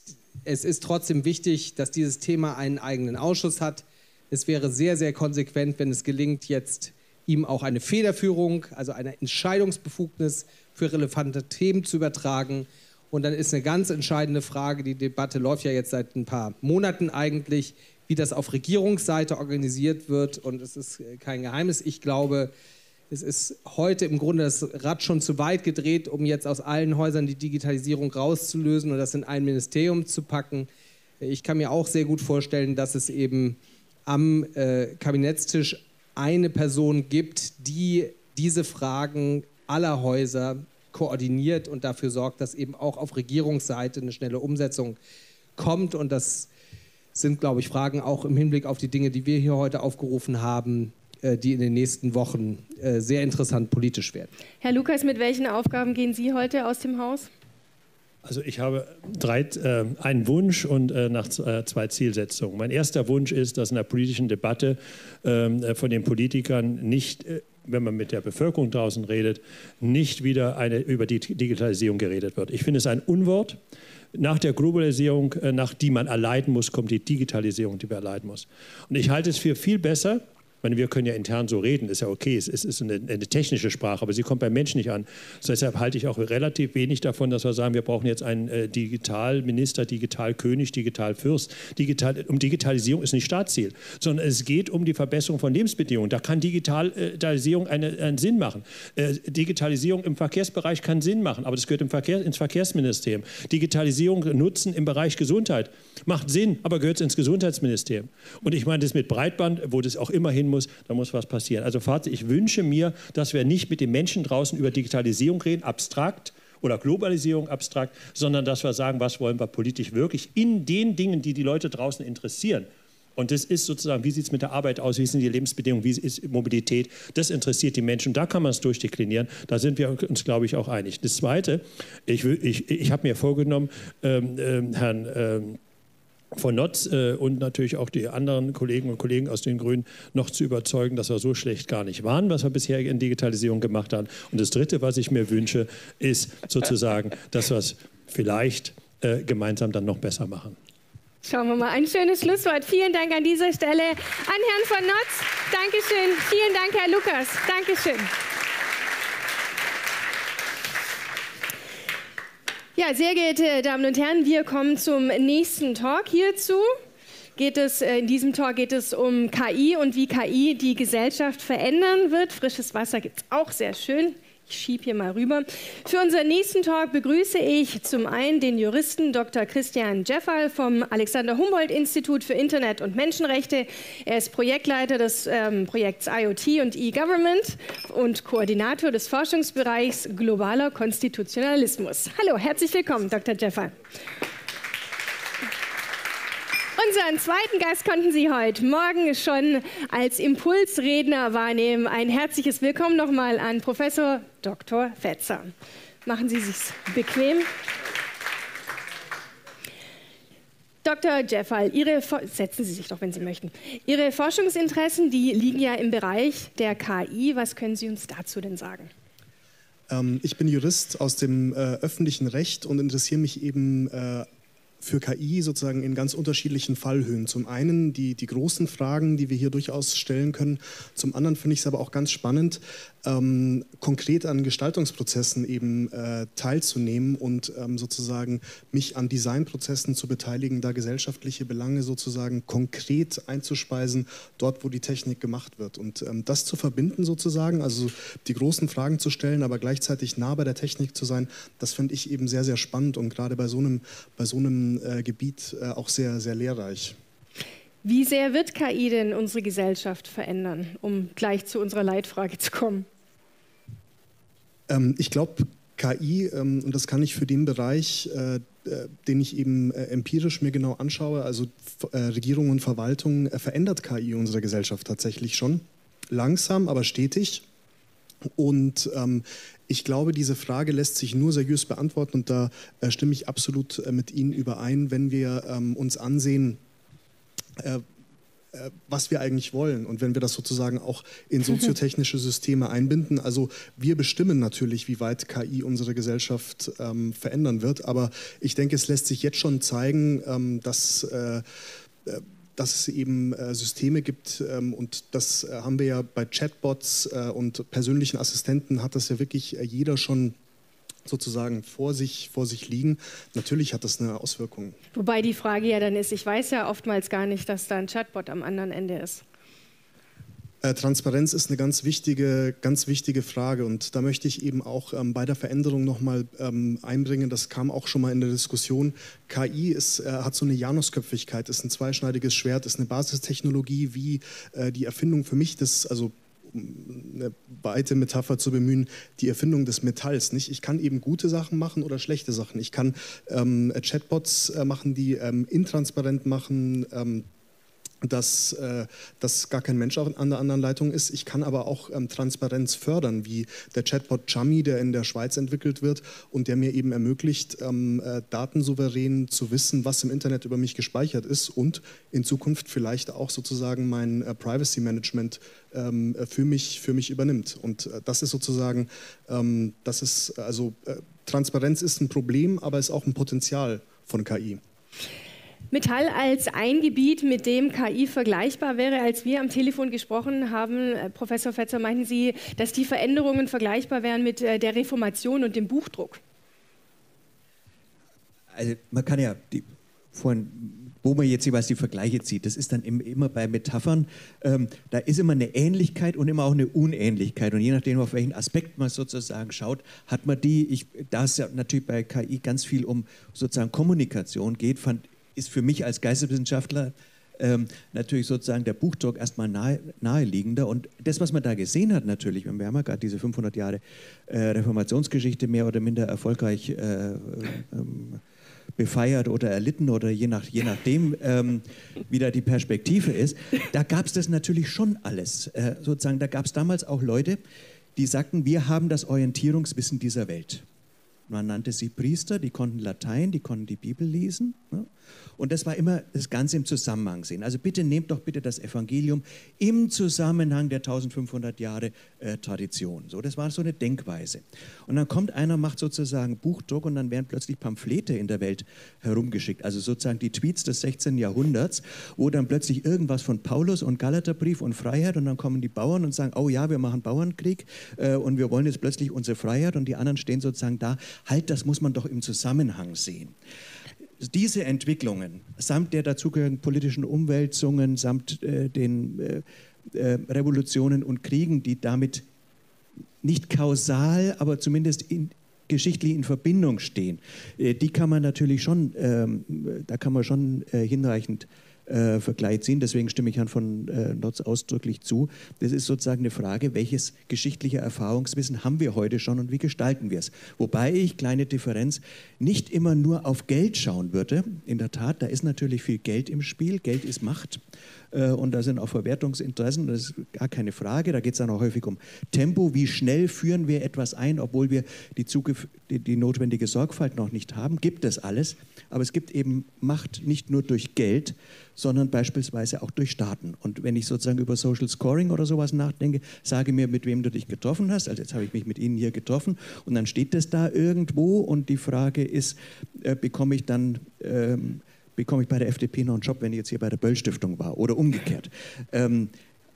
es ist trotzdem wichtig, dass dieses Thema einen eigenen Ausschuss hat. Es wäre sehr, sehr konsequent, wenn es gelingt, jetzt ihm auch eine Federführung, also eine Entscheidungsbefugnis für relevante Themen zu übertragen. Und dann ist eine ganz entscheidende Frage, die Debatte läuft ja jetzt seit ein paar Monaten eigentlich, wie das auf Regierungsseite organisiert wird. Und es ist kein Geheimnis. Ich glaube, es ist heute im Grunde das Rad schon zu weit gedreht, um jetzt aus allen Häusern die Digitalisierung rauszulösen und das in ein Ministerium zu packen. Ich kann mir auch sehr gut vorstellen, dass es eben am äh, Kabinettstisch eine Person gibt, die diese Fragen aller Häuser koordiniert und dafür sorgt, dass eben auch auf Regierungsseite eine schnelle Umsetzung kommt. Und das sind, glaube ich, Fragen auch im Hinblick auf die Dinge, die wir hier heute aufgerufen haben, äh, die in den nächsten Wochen äh, sehr interessant politisch werden. Herr Lukas, mit welchen Aufgaben gehen Sie heute aus dem Haus? Also ich habe drei, äh, einen Wunsch und äh, nach äh, zwei Zielsetzungen. Mein erster Wunsch ist, dass in der politischen Debatte äh, von den Politikern nicht, äh, wenn man mit der Bevölkerung draußen redet, nicht wieder eine, über die Digitalisierung geredet wird. Ich finde es ein Unwort. Nach der Globalisierung, äh, nach die man erleiden muss, kommt die Digitalisierung, die man erleiden muss. Und ich halte es für viel besser. Ich meine, wir können ja intern so reden, ist ja okay, es ist eine, eine technische Sprache, aber sie kommt beim Menschen nicht an. So, deshalb halte ich auch relativ wenig davon, dass wir sagen, wir brauchen jetzt einen äh, Digitalminister, Digitalkönig, Digitalfürst. Digital, um Digitalisierung ist nicht Staatsziel, sondern es geht um die Verbesserung von Lebensbedingungen. Da kann Digitalisierung eine, einen Sinn machen. Äh, Digitalisierung im Verkehrsbereich kann Sinn machen, aber das gehört im Verkehr, ins Verkehrsministerium. Digitalisierung nutzen im Bereich Gesundheit macht Sinn, aber gehört ins Gesundheitsministerium. Und ich meine, das mit Breitband, wo das auch immer hin muss, da muss was passieren. Also Fazit, ich wünsche mir, dass wir nicht mit den Menschen draußen über Digitalisierung reden, abstrakt oder Globalisierung abstrakt, sondern dass wir sagen, was wollen wir politisch wirklich in den Dingen, die die Leute draußen interessieren. Und das ist sozusagen, wie sieht es mit der Arbeit aus, wie sind die Lebensbedingungen, wie ist Mobilität, das interessiert die Menschen. Da kann man es durchdeklinieren, da sind wir uns, glaube ich, auch einig. Das Zweite, ich, ich, ich habe mir vorgenommen, ähm, ähm, Herrn ähm, von Notz äh, und natürlich auch die anderen Kollegen und Kollegen aus den Grünen noch zu überzeugen, dass wir so schlecht gar nicht waren, was wir bisher in Digitalisierung gemacht haben. Und das Dritte, was ich mir wünsche, ist sozusagen, dass wir es vielleicht äh, gemeinsam dann noch besser machen. Schauen wir mal, ein schönes Schlusswort. Vielen Dank an dieser Stelle an Herrn von Notz. Dankeschön. Vielen Dank, Herr Lukas. Dankeschön. Ja, sehr geehrte Damen und Herren, wir kommen zum nächsten Talk. Hierzu geht es, in diesem Talk geht es um K I und wie K I die Gesellschaft verändern wird. Frisches Wasser gibt es auch, sehr schön. Ich schiebe hier mal rüber. Für unseren nächsten Talk begrüße ich zum einen den Juristen Doktor Christian Jeffal vom Alexander-Humboldt-Institut für Internet und Menschenrechte. Er ist Projektleiter des ähm, Projekts IoT und E-Government und Koordinator des Forschungsbereichs Globaler Konstitutionalismus. Hallo, herzlich willkommen, Doktor Jeffal. Unseren zweiten Gast konnten Sie heute Morgen schon als Impulsredner wahrnehmen. Ein herzliches Willkommen nochmal an Professor Doktor Fetzer. Machen Sie sich's bequem. Doktor Jeffal, Ihre setzen Sie sich doch, wenn Sie möchten. Ihre Forschungsinteressen, die liegen ja im Bereich der K I. Was können Sie uns dazu denn sagen? Ähm, ich bin Jurist aus dem äh, öffentlichen Recht und interessiere mich eben äh, für K I sozusagen in ganz unterschiedlichen Fallhöhen. Zum einen die, die großen Fragen, die wir hier durchaus stellen können. Zum anderen finde ich es aber auch ganz spannend, ähm, konkret an Gestaltungsprozessen eben äh, teilzunehmen und ähm, sozusagen mich an Designprozessen zu beteiligen, da gesellschaftliche Belange sozusagen konkret einzuspeisen, dort, wo die Technik gemacht wird. Und ähm, das zu verbinden sozusagen, also die großen Fragen zu stellen, aber gleichzeitig nah bei der Technik zu sein, das finde ich eben sehr, sehr spannend und gerade bei so einem, bei so einem äh, Gebiet äh, auch sehr, sehr lehrreich. Wie sehr wird K I denn unsere Gesellschaft verändern, um gleich zu unserer Leitfrage zu kommen? Ähm, ich glaube, K I, ähm, und das kann ich für den Bereich, äh, äh, den ich eben äh, empirisch mir genau anschaue, also äh, Regierung und Verwaltung, äh, verändert K I unsere Gesellschaft tatsächlich schon. Langsam, aber stetig. Und ähm, ich glaube, diese Frage lässt sich nur seriös beantworten und da äh, stimme ich absolut äh, mit Ihnen überein, wenn wir ähm, uns ansehen, äh, äh, was wir eigentlich wollen und wenn wir das sozusagen auch in soziotechnische Systeme einbinden. Also wir bestimmen natürlich, wie weit K I unsere Gesellschaft ähm, verändern wird, aber ich denke, es lässt sich jetzt schon zeigen, ähm, dass äh, äh, dass es eben äh, Systeme gibt ähm, und das äh, haben wir ja bei Chatbots äh, und persönlichen Assistenten hat das ja wirklich äh, jeder schon sozusagen vor sich, vor sich liegen. Natürlich hat das eine Auswirkung. Wobei die Frage ja dann ist, ich weiß ja oftmals gar nicht, dass da ein Chatbot am anderen Ende ist. Äh, Transparenz ist eine ganz wichtige, ganz wichtige Frage und da möchte ich eben auch ähm, bei der Veränderung nochmal ähm, einbringen, das kam auch schon mal in der Diskussion, K I ist, äh, hat so eine Janusköpfigkeit, ist ein zweischneidiges Schwert, ist eine Basistechnologie wie äh, die Erfindung für mich des, also um eine weite Metapher zu bemühen, die Erfindung des Metalls. Nicht? Ich kann eben gute Sachen machen oder schlechte Sachen. Ich kann ähm, Chatbots äh, machen, die ähm, intransparent machen, ähm, dass, äh, dass gar kein Mensch an der anderen Leitung ist. Ich kann aber auch ähm, Transparenz fördern, wie der Chatbot Chummy, der in der Schweiz entwickelt wird und der mir eben ermöglicht, ähm, äh, datensouverän zu wissen, was im Internet über mich gespeichert ist und in Zukunft vielleicht auch sozusagen mein äh, Privacy Management ähm, für mich, für mich übernimmt. Und äh, das ist sozusagen, ähm, das ist, also äh, Transparenz ist ein Problem, aber ist auch ein Potenzial von K I. Metall als ein Gebiet, mit dem K I vergleichbar wäre. Als wir am Telefon gesprochen haben, Professor Fetzer, meinten Sie, dass die Veränderungen vergleichbar wären mit der Reformation und dem Buchdruck? Also man kann ja, die, vorhin, wo man jetzt jeweils die Vergleiche zieht, das ist dann immer bei Metaphern, ähm, da ist immer eine Ähnlichkeit und immer auch eine Unähnlichkeit. Und je nachdem, auf welchen Aspekt man sozusagen schaut, hat man die, ich, da es ja natürlich bei K I ganz viel um sozusagen Kommunikation geht, fand ist für mich als Geisteswissenschaftler ähm, natürlich sozusagen der Buchdruck erstmal nahe, naheliegender. Und das, was man da gesehen hat natürlich, wir haben ja gerade diese fünfhundert Jahre äh, Reformationsgeschichte mehr oder minder erfolgreich äh, ähm, befeiert oder erlitten oder je, nach, je nachdem, ähm, wie da die Perspektive ist, da gab es das natürlich schon alles. Äh, sozusagen, da gab es damals auch Leute, die sagten, wir haben das Orientierungswissen dieser Welt. Man nannte sie Priester, die konnten Latein, die konnten die Bibel lesen. Ne? Und das war immer das Ganze im Zusammenhang sehen. Also bitte nehmt doch bitte das Evangelium im Zusammenhang der eintausendfünfhundert Jahre äh, Tradition. So, das war so eine Denkweise. Und dann kommt einer, macht sozusagen Buchdruck und dann werden plötzlich Pamphlete in der Welt herumgeschickt. Also sozusagen die Tweets des sechzehnten Jahrhunderts, wo dann plötzlich irgendwas von Paulus und Galaterbrief und Freiheit und dann kommen die Bauern und sagen, oh ja, wir machen Bauernkrieg äh, und wir wollen jetzt plötzlich unsere Freiheit und die anderen stehen sozusagen da. Halt, das muss man doch im Zusammenhang sehen. Diese Entwicklungen, samt der dazugehörigen politischen Umwälzungen, samt äh, den äh, äh, Revolutionen und Kriegen, die damit nicht kausal, aber zumindest in, geschichtlich in Verbindung stehen. Äh, die kann man natürlich schon, ähm, da kann man schon äh, hinreichend Äh, Vergleich ziehen. Deswegen stimme ich Herrn von äh, Notz ausdrücklich zu. Das ist sozusagen eine Frage, welches geschichtliche Erfahrungswissen haben wir heute schon und wie gestalten wir es? Wobei ich, kleine Differenz, nicht immer nur auf Geld schauen würde. In der Tat, da ist natürlich viel Geld im Spiel. Geld ist Macht. Äh, und da sind auch Verwertungsinteressen, das ist gar keine Frage. Da geht es dann auch häufig um Tempo. Wie schnell führen wir etwas ein, obwohl wir die, Zugef die, die notwendige Sorgfalt noch nicht haben? Gibt es alles. Aber es gibt eben Macht nicht nur durch Geld, sondern beispielsweise auch durch Staaten. Und wenn ich sozusagen über Social Scoring oder sowas nachdenke, sage mir, mit wem du dich getroffen hast. Also jetzt habe ich mich mit Ihnen hier getroffen und dann steht das da irgendwo und die Frage ist, äh, bekomme ich dann, ähm, bekomme ich bei der F D P noch einen Job, wenn ich jetzt hier bei der Böll-Stiftung war oder umgekehrt. Ähm,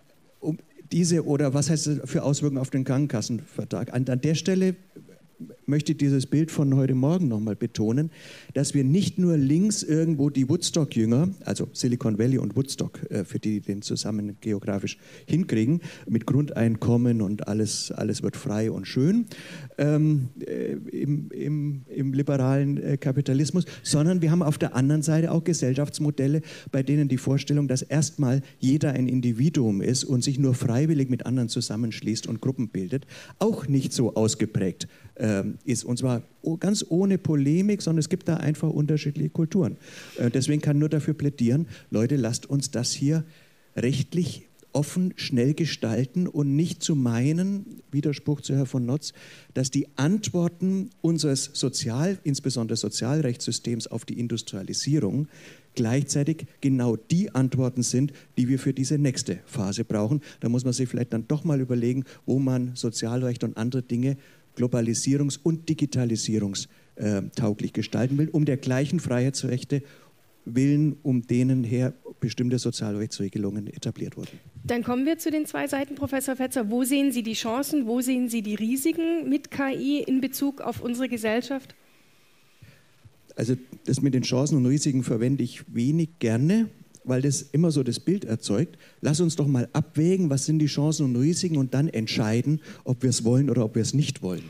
um diese oder was heißt das für Auswirkungen auf den Krankenkassenvertrag? An, an der Stelle möchte ich dieses Bild von heute Morgen nochmal betonen, dass wir nicht nur links irgendwo die Woodstock-Jünger, also Silicon Valley und Woodstock, äh, für die, die den zusammen geografisch hinkriegen, mit Grundeinkommen und alles, alles wird frei und schön ähm, äh, im, im, im liberalen äh, Kapitalismus, sondern wir haben auf der anderen Seite auch Gesellschaftsmodelle, bei denen die Vorstellung, dass erstmal jeder ein Individuum ist und sich nur freiwillig mit anderen zusammenschließt und Gruppen bildet, auch nicht so ausgeprägt ist. Und zwar ganz ohne Polemik, sondern es gibt da einfach unterschiedliche Kulturen. Deswegen kann ich nur dafür plädieren, Leute, lasst uns das hier rechtlich offen, schnell gestalten und nicht zu meinen, Widerspruch zu Herrn von Notz, dass die Antworten unseres Sozial-, insbesondere Sozialrechtssystems auf die Industrialisierung gleichzeitig genau die Antworten sind, die wir für diese nächste Phase brauchen. Da muss man sich vielleicht dann doch mal überlegen, wo man Sozialrecht und andere Dinge globalisierungs- und digitalisierungstauglich gestalten will, um der gleichen Freiheitsrechte willen, um denen her bestimmte Sozialrechtsregelungen etabliert wurden. Dann kommen wir zu den zwei Seiten, Professor Fetzer. Wo sehen Sie die Chancen, wo sehen Sie die Risiken mit K I in Bezug auf unsere Gesellschaft? Also das mit den Chancen und Risiken verwende ich wenig gerne, weil das immer so das Bild erzeugt. Lass uns doch mal abwägen, was sind die Chancen und Risiken und dann entscheiden, ob wir es wollen oder ob wir es nicht wollen.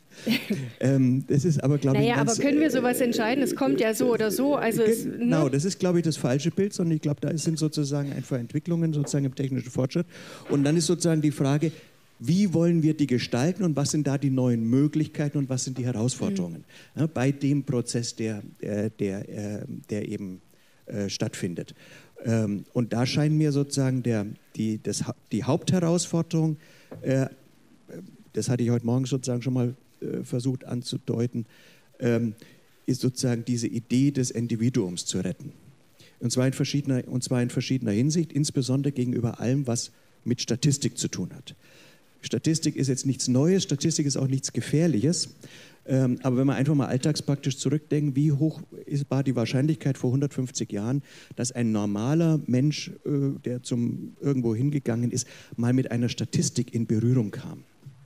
ähm, das ist aber, glaube naja, ich, ganz, aber können wir sowas entscheiden? Es kommt ja so oder so. Also es, ne? Genau, das ist, glaube ich, das falsche Bild, sondern ich glaube, da sind sozusagen einfach Entwicklungen sozusagen im technischen Fortschritt. Und dann ist sozusagen die Frage, wie wollen wir die gestalten und was sind da die neuen Möglichkeiten und was sind die Herausforderungen mhm. ja, bei dem Prozess, der, der, der, der eben äh, stattfindet. Ähm, und da scheint mir sozusagen der, die, das, die Hauptherausforderung, äh, das hatte ich heute Morgen sozusagen schon mal äh, versucht anzudeuten, ähm, ist sozusagen diese Idee des Individuums zu retten. Und zwar in verschiedener, und zwar in verschiedener Hinsicht, insbesondere gegenüber allem, was mit Statistik zu tun hat. Statistik ist jetzt nichts Neues, Statistik ist auch nichts Gefährliches. Ähm, aber wenn wir einfach mal alltagspraktisch zurückdenken, wie hoch ist, war die Wahrscheinlichkeit vor hundertfünfzig Jahren, dass ein normaler Mensch, äh, der zum irgendwo hingegangen ist, mal mit einer Statistik in Berührung kam?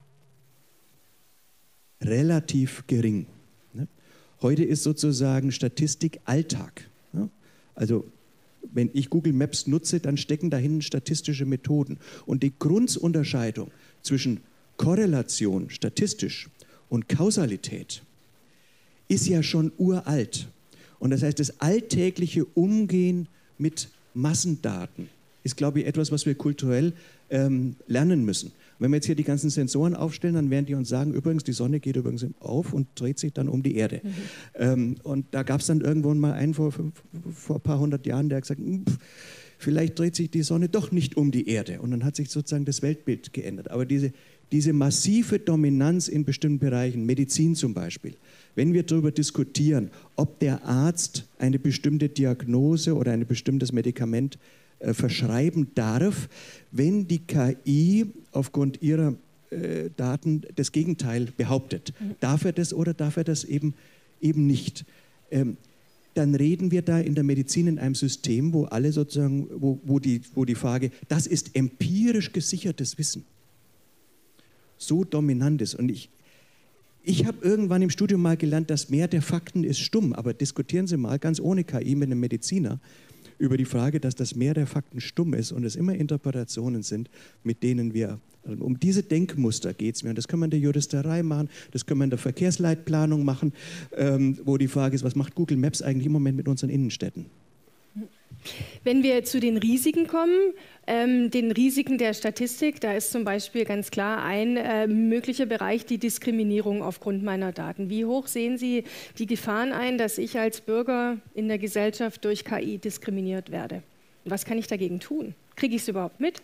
Relativ gering. Ne? Heute ist sozusagen Statistik Alltag. Ne? Also wenn ich Google Maps nutze, dann stecken dahin statistische Methoden. Und die Grundunterscheidung zwischen Korrelation, statistisch, und Kausalität ist ja schon uralt. Und das heißt, das alltägliche Umgehen mit Massendaten ist, glaube ich, etwas, was wir kulturell ähm, lernen müssen. Wenn wir jetzt hier die ganzen Sensoren aufstellen, dann werden die uns sagen, übrigens, die Sonne geht übrigens auf und dreht sich dann um die Erde. Mhm. Ähm, und da gab es dann irgendwann mal einen vor, vor ein paar hundert Jahren, der hat gesagt, pff, vielleicht dreht sich die Sonne doch nicht um die Erde. Und dann hat sich sozusagen das Weltbild geändert. Aber diese, diese massive Dominanz in bestimmten Bereichen, Medizin zum Beispiel, wenn wir darüber diskutieren, ob der Arzt eine bestimmte Diagnose oder ein bestimmtes Medikament äh, verschreiben darf, wenn die K I aufgrund ihrer äh, Daten das Gegenteil behauptet. Mhm. Darf er das oder darf er das eben, eben nicht? Ähm, dann reden wir da in der Medizin in einem System, wo alle sozusagen, wo, wo, die, wo die Frage, das ist empirisch gesichertes Wissen, so dominant ist. Und ich, ich habe irgendwann im Studium mal gelernt, dass mehr der Fakten ist stumm, aber diskutieren Sie mal ganz ohne K I mit einem Mediziner über die Frage, dass das Meer der Fakten stumm ist und es immer Interpretationen sind, mit denen wir, um diese Denkmuster geht es mir. Und das kann man in der Juristerei machen, das kann man in der Verkehrsleitplanung machen, ähm, wo die Frage ist, was macht Google Maps eigentlich im Moment mit unseren Innenstädten? Wenn wir zu den Risiken kommen, ähm, den Risiken der Statistik, da ist zum Beispiel ganz klar ein äh, möglicher Bereich die Diskriminierung aufgrund meiner Daten. Wie hoch sehen Sie die Gefahren ein, dass ich als Bürger in der Gesellschaft durch K I diskriminiert werde? Was kann ich dagegen tun? Kriege ich es überhaupt mit?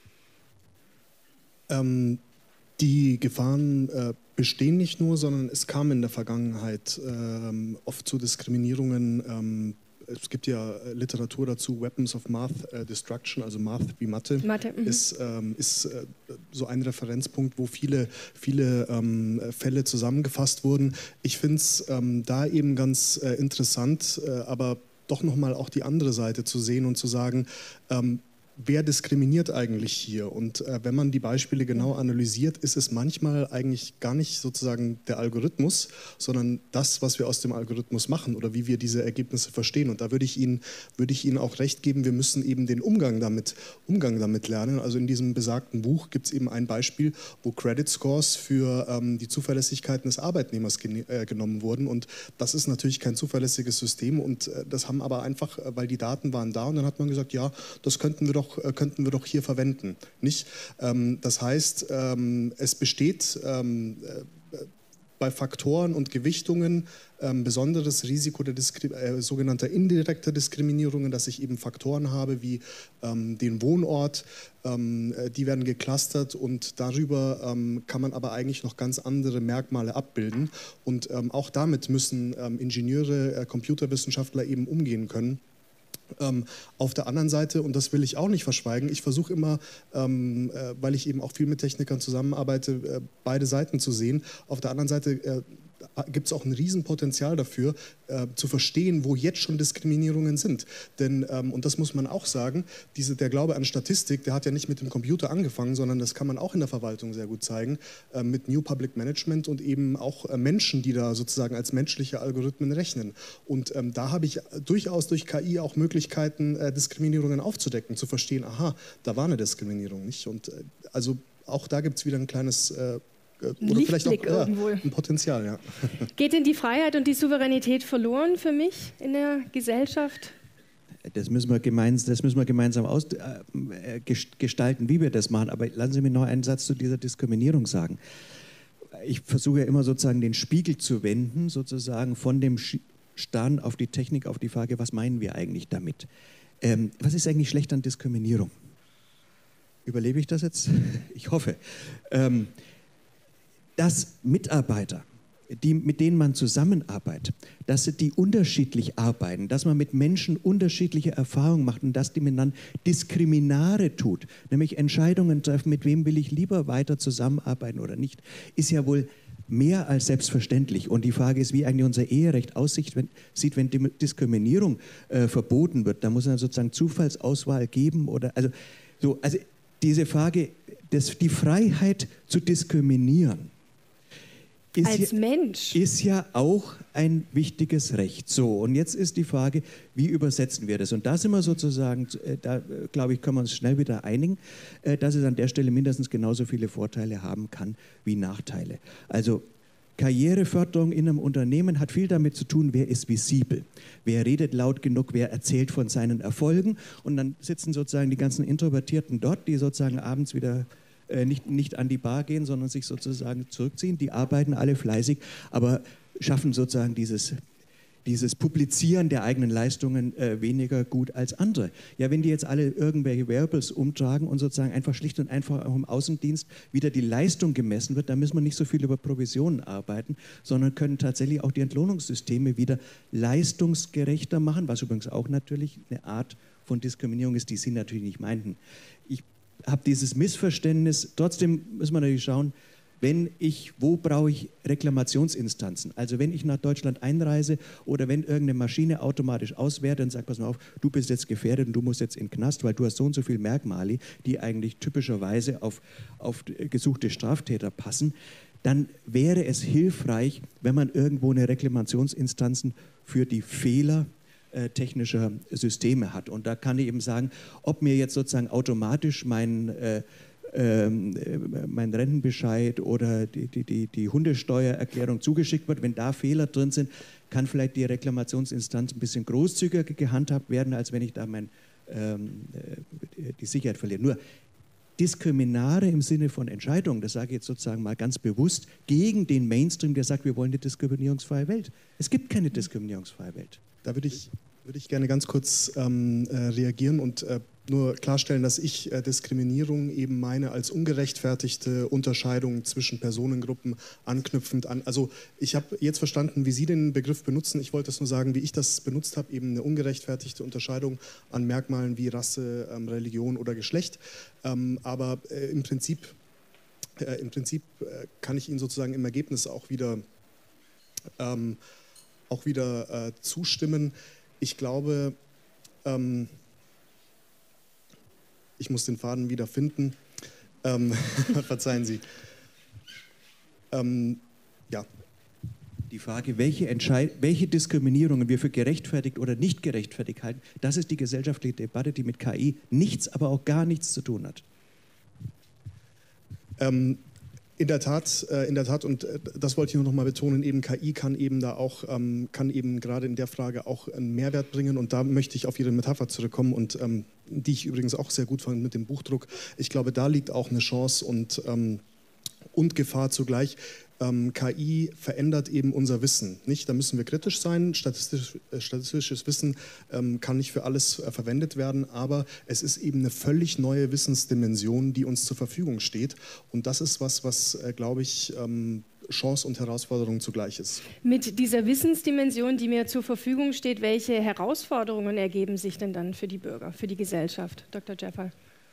Ähm, die Gefahren äh, bestehen nicht nur, sondern es kam in der Vergangenheit ähm, oft zu Diskriminierungen. Ähm, Es gibt ja Literatur dazu, Weapons of Math äh, Destruction, also Math wie Mathe, Mathe mhm. ist, ähm, ist äh, so ein Referenzpunkt, wo viele, viele ähm, Fälle zusammengefasst wurden. Ich finde es ähm, da eben ganz äh, interessant, äh, aber doch nochmal auch die andere Seite zu sehen und zu sagen, ähm, wer diskriminiert eigentlich hier? Und äh, wenn man die Beispiele genau analysiert, ist es manchmal eigentlich gar nicht sozusagen der Algorithmus, sondern das, was wir aus dem Algorithmus machen oder wie wir diese Ergebnisse verstehen. Und da würde ich Ihnen, würde ich Ihnen auch recht geben, wir müssen eben den Umgang damit, Umgang damit lernen. Also in diesem besagten Buch gibt es eben ein Beispiel, wo Credit Scores für ähm, die Zuverlässigkeiten des Arbeitnehmers gen äh, genommen wurden. Und das ist natürlich kein zuverlässiges System. Und äh, das haben aber einfach, äh, weil die Daten waren da und dann hat man gesagt, ja, das könnten wir doch könnten wir doch hier verwenden. Nicht? Ähm, das heißt, ähm, es besteht ähm, äh, bei Faktoren und Gewichtungen ähm, besonderes Risiko der Diskri äh, sogenannter indirekter Diskriminierungen, dass ich eben Faktoren habe wie ähm, den Wohnort, ähm, die werden geclustert und darüber ähm, kann man aber eigentlich noch ganz andere Merkmale abbilden und ähm, auch damit müssen ähm, Ingenieure, äh, Computerwissenschaftler eben umgehen können. Ähm, auf der anderen Seite, und das will ich auch nicht verschweigen, ich versuche immer, ähm, äh, weil ich eben auch viel mit Technikern zusammenarbeite, äh, beide Seiten zu sehen. Auf der anderen Seite äh, gibt es auch ein Riesenpotenzial dafür, äh, zu verstehen, wo jetzt schon Diskriminierungen sind. Denn, ähm, und das muss man auch sagen, diese, der Glaube an Statistik, der hat ja nicht mit dem Computer angefangen, sondern das kann man auch in der Verwaltung sehr gut zeigen, äh, mit New Public Management und eben auch äh, Menschen, die da sozusagen als menschliche Algorithmen rechnen. Und ähm, da habe ich durchaus durch K I auch Möglichkeiten, äh, Diskriminierungen aufzudecken, zu verstehen, aha, da war eine Diskriminierung, nicht? Und äh, also auch da gibt es wieder ein kleines äh, oder vielleicht auch ja, ein Potenzial, ja. Geht denn die Freiheit und die Souveränität verloren für mich in der Gesellschaft? Das müssen wir gemeinsam, das müssen wir gemeinsam aus, äh, gestalten, wie wir das machen. Aber lassen Sie mir noch einen Satz zu dieser Diskriminierung sagen. Ich versuche ja immer sozusagen den Spiegel zu wenden, sozusagen von dem Starren auf die Technik, auf die Frage, was meinen wir eigentlich damit? Ähm, was ist eigentlich schlecht an Diskriminierung? Überlebe ich das jetzt? Ich hoffe. Ähm, dass Mitarbeiter, die, mit denen man zusammenarbeitet, dass sie die unterschiedlich arbeiten, dass man mit Menschen unterschiedliche Erfahrungen macht und dass die miteinander Diskriminare tut, nämlich Entscheidungen treffen, mit wem will ich lieber weiter zusammenarbeiten oder nicht, ist ja wohl mehr als selbstverständlich. Und die Frage ist, wie eigentlich unser Eherecht aussieht, wenn, sieht, wenn die Diskriminierung äh, verboten wird. Da muss man sozusagen Zufallsauswahl geben oder also so. Also diese Frage, das, die Freiheit zu diskriminieren, Ist als ja, Mensch. ist ja auch ein wichtiges Recht. So, und jetzt ist die Frage, wie übersetzen wir das? Und da sind wir sozusagen, da glaube ich, können wir uns schnell wieder einigen, dass es an der Stelle mindestens genauso viele Vorteile haben kann wie Nachteile. Also Karriereförderung in einem Unternehmen hat viel damit zu tun, wer ist visibel, wer redet laut genug, wer erzählt von seinen Erfolgen. Und dann sitzen sozusagen die ganzen Introvertierten dort, die sozusagen abends wieder Nicht, nicht an die Bar gehen, sondern sich sozusagen zurückziehen. Die arbeiten alle fleißig, aber schaffen sozusagen dieses, dieses Publizieren der eigenen Leistungen äh, weniger gut als andere. Ja, wenn die jetzt alle irgendwelche Wearables umtragen und sozusagen einfach schlicht und einfach auch im Außendienst wieder die Leistung gemessen wird, dann müssen wir nicht so viel über Provisionen arbeiten, sondern können tatsächlich auch die Entlohnungssysteme wieder leistungsgerechter machen, was übrigens auch natürlich eine Art von Diskriminierung ist, die Sie natürlich nicht meinten. Ich habe dieses Missverständnis, trotzdem müssen wir natürlich schauen, wenn ich, wo brauche ich Reklamationsinstanzen? Also wenn ich nach Deutschland einreise oder wenn irgendeine Maschine automatisch auswertet und sagt, pass mal auf, du bist jetzt gefährdet und du musst jetzt in den Knast, weil du hast so und so viele Merkmale, die eigentlich typischerweise auf, auf gesuchte Straftäter passen, dann wäre es hilfreich, wenn man irgendwo eine Reklamationsinstanzen für die Fehler äh, technischer Systeme hat. Und da kann ich eben sagen, ob mir jetzt sozusagen automatisch mein äh, mein Rentenbescheid oder die, die, die, die Hundesteuererklärung zugeschickt wird, wenn da Fehler drin sind, kann vielleicht die Reklamationsinstanz ein bisschen großzügiger gehandhabt werden, als wenn ich da mein, ähm, die Sicherheit verliere. Nur Diskriminare im Sinne von Entscheidungen, das sage ich jetzt sozusagen mal ganz bewusst, gegen den Mainstream, der sagt, wir wollen eine diskriminierungsfreie Welt. Es gibt keine diskriminierungsfreie Welt. Da würde ich, würde ich gerne ganz kurz ähm, äh, reagieren und äh, nur klarstellen, dass ich äh, Diskriminierung eben meine als ungerechtfertigte Unterscheidung zwischen Personengruppen anknüpfend an. Also ich habe jetzt verstanden, wie Sie den Begriff benutzen. Ich wollte es nur sagen, wie ich das benutzt habe, eben eine ungerechtfertigte Unterscheidung an Merkmalen wie Rasse, ähm, Religion oder Geschlecht. Ähm, aber äh, im Prinzip, äh, im Prinzip äh, kann ich Ihnen sozusagen im Ergebnis auch wieder, ähm, auch wieder äh, zustimmen. Ich glaube, ähm, ich muss den Faden wieder finden. Ähm, verzeihen Sie. Ähm, ja. Die Frage, welche, Entscheid welche Diskriminierungen wir für gerechtfertigt oder nicht gerechtfertigt halten, das ist die gesellschaftliche Debatte, die mit K I nichts, aber auch gar nichts zu tun hat. Ähm, In der Tat, äh, in der Tat, und äh, das wollte ich nur noch mal betonen, eben K I kann eben da auch, ähm, kann eben gerade in der Frage auch einen Mehrwert bringen, und da möchte ich auf Ihre Metapher zurückkommen, und ähm, die ich übrigens auch sehr gut fand mit dem Buchdruck. Ich glaube, da liegt auch eine Chance und, ähm, und Gefahr zugleich. Ähm, K I verändert eben unser Wissen. Nicht? Da müssen wir kritisch sein. Statistisch, äh, statistisches Wissen ähm, kann nicht für alles äh, verwendet werden, aber es ist eben eine völlig neue Wissensdimension, die uns zur Verfügung steht. Und das ist was, was, äh, glaube ich, ähm, Chance und Herausforderung zugleich ist. Mit dieser Wissensdimension, die mir zur Verfügung steht, welche Herausforderungen ergeben sich denn dann für die Bürger, für die Gesellschaft, Doktor Jaffer?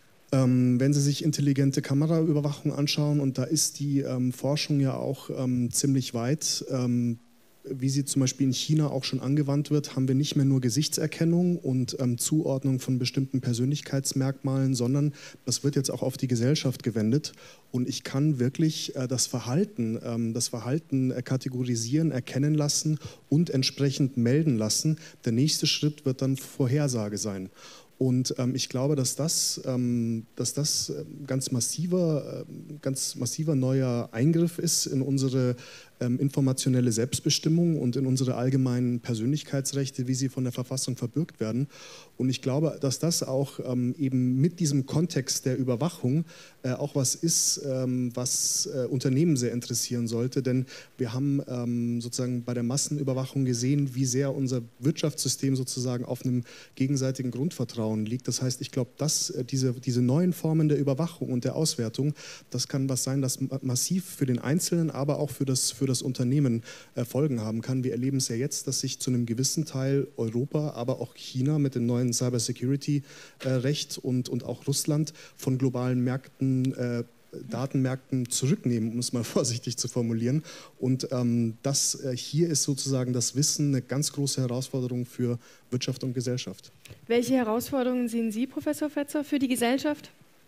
Ähm, wenn Sie sich intelligente Kameraüberwachung anschauen, und da ist die ähm, Forschung ja auch ähm, ziemlich weit, ähm, wie sie zum Beispiel in China auch schon angewandt wird, haben wir nicht mehr nur Gesichtserkennung und ähm, Zuordnung von bestimmten Persönlichkeitsmerkmalen, sondern das wird jetzt auch auf die Gesellschaft gewendet. Und ich kann wirklich äh, das Verhalten, ähm, das Verhalten äh, kategorisieren, erkennen lassen und entsprechend melden lassen. Der nächste Schritt wird dann Vorhersage sein. Und ähm, ich glaube, dass das, ähm, dass das ganz massiver, äh, ganz massiver neuer Eingriff ist in unsere ähm, informationelle Selbstbestimmung und in unsere allgemeinen Persönlichkeitsrechte, wie sie von der Verfassung verbürgt werden. Und ich glaube, dass das auch ähm, eben mit diesem Kontext der Überwachung äh, auch was ist, ähm, was äh, Unternehmen sehr interessieren sollte. Denn wir haben ähm, sozusagen bei der Massenüberwachung gesehen, wie sehr unser Wirtschaftssystem sozusagen auf einem gegenseitigen Grundvertrauen liegt. Das heißt, ich glaube, dass äh, diese, diese neuen Formen der Überwachung und der Auswertung, das kann was sein, das massiv für den Einzelnen, aber auch für das, für das Unternehmen äh, Folgen haben kann. Wir erleben es ja jetzt, dass sich zu einem gewissen Teil Europa, aber auch China mit dem neuen Cybersecurity-Recht und, und auch Russland von globalen Märkten, äh, Datenmärkten zurücknehmen, um es mal vorsichtig zu formulieren. Und ähm, das äh, hier ist sozusagen das Wissen eine ganz große Herausforderung für Wirtschaft und Gesellschaft. Welche Herausforderungen sehen Sie, Professor Fetzer, für die Gesellschaft?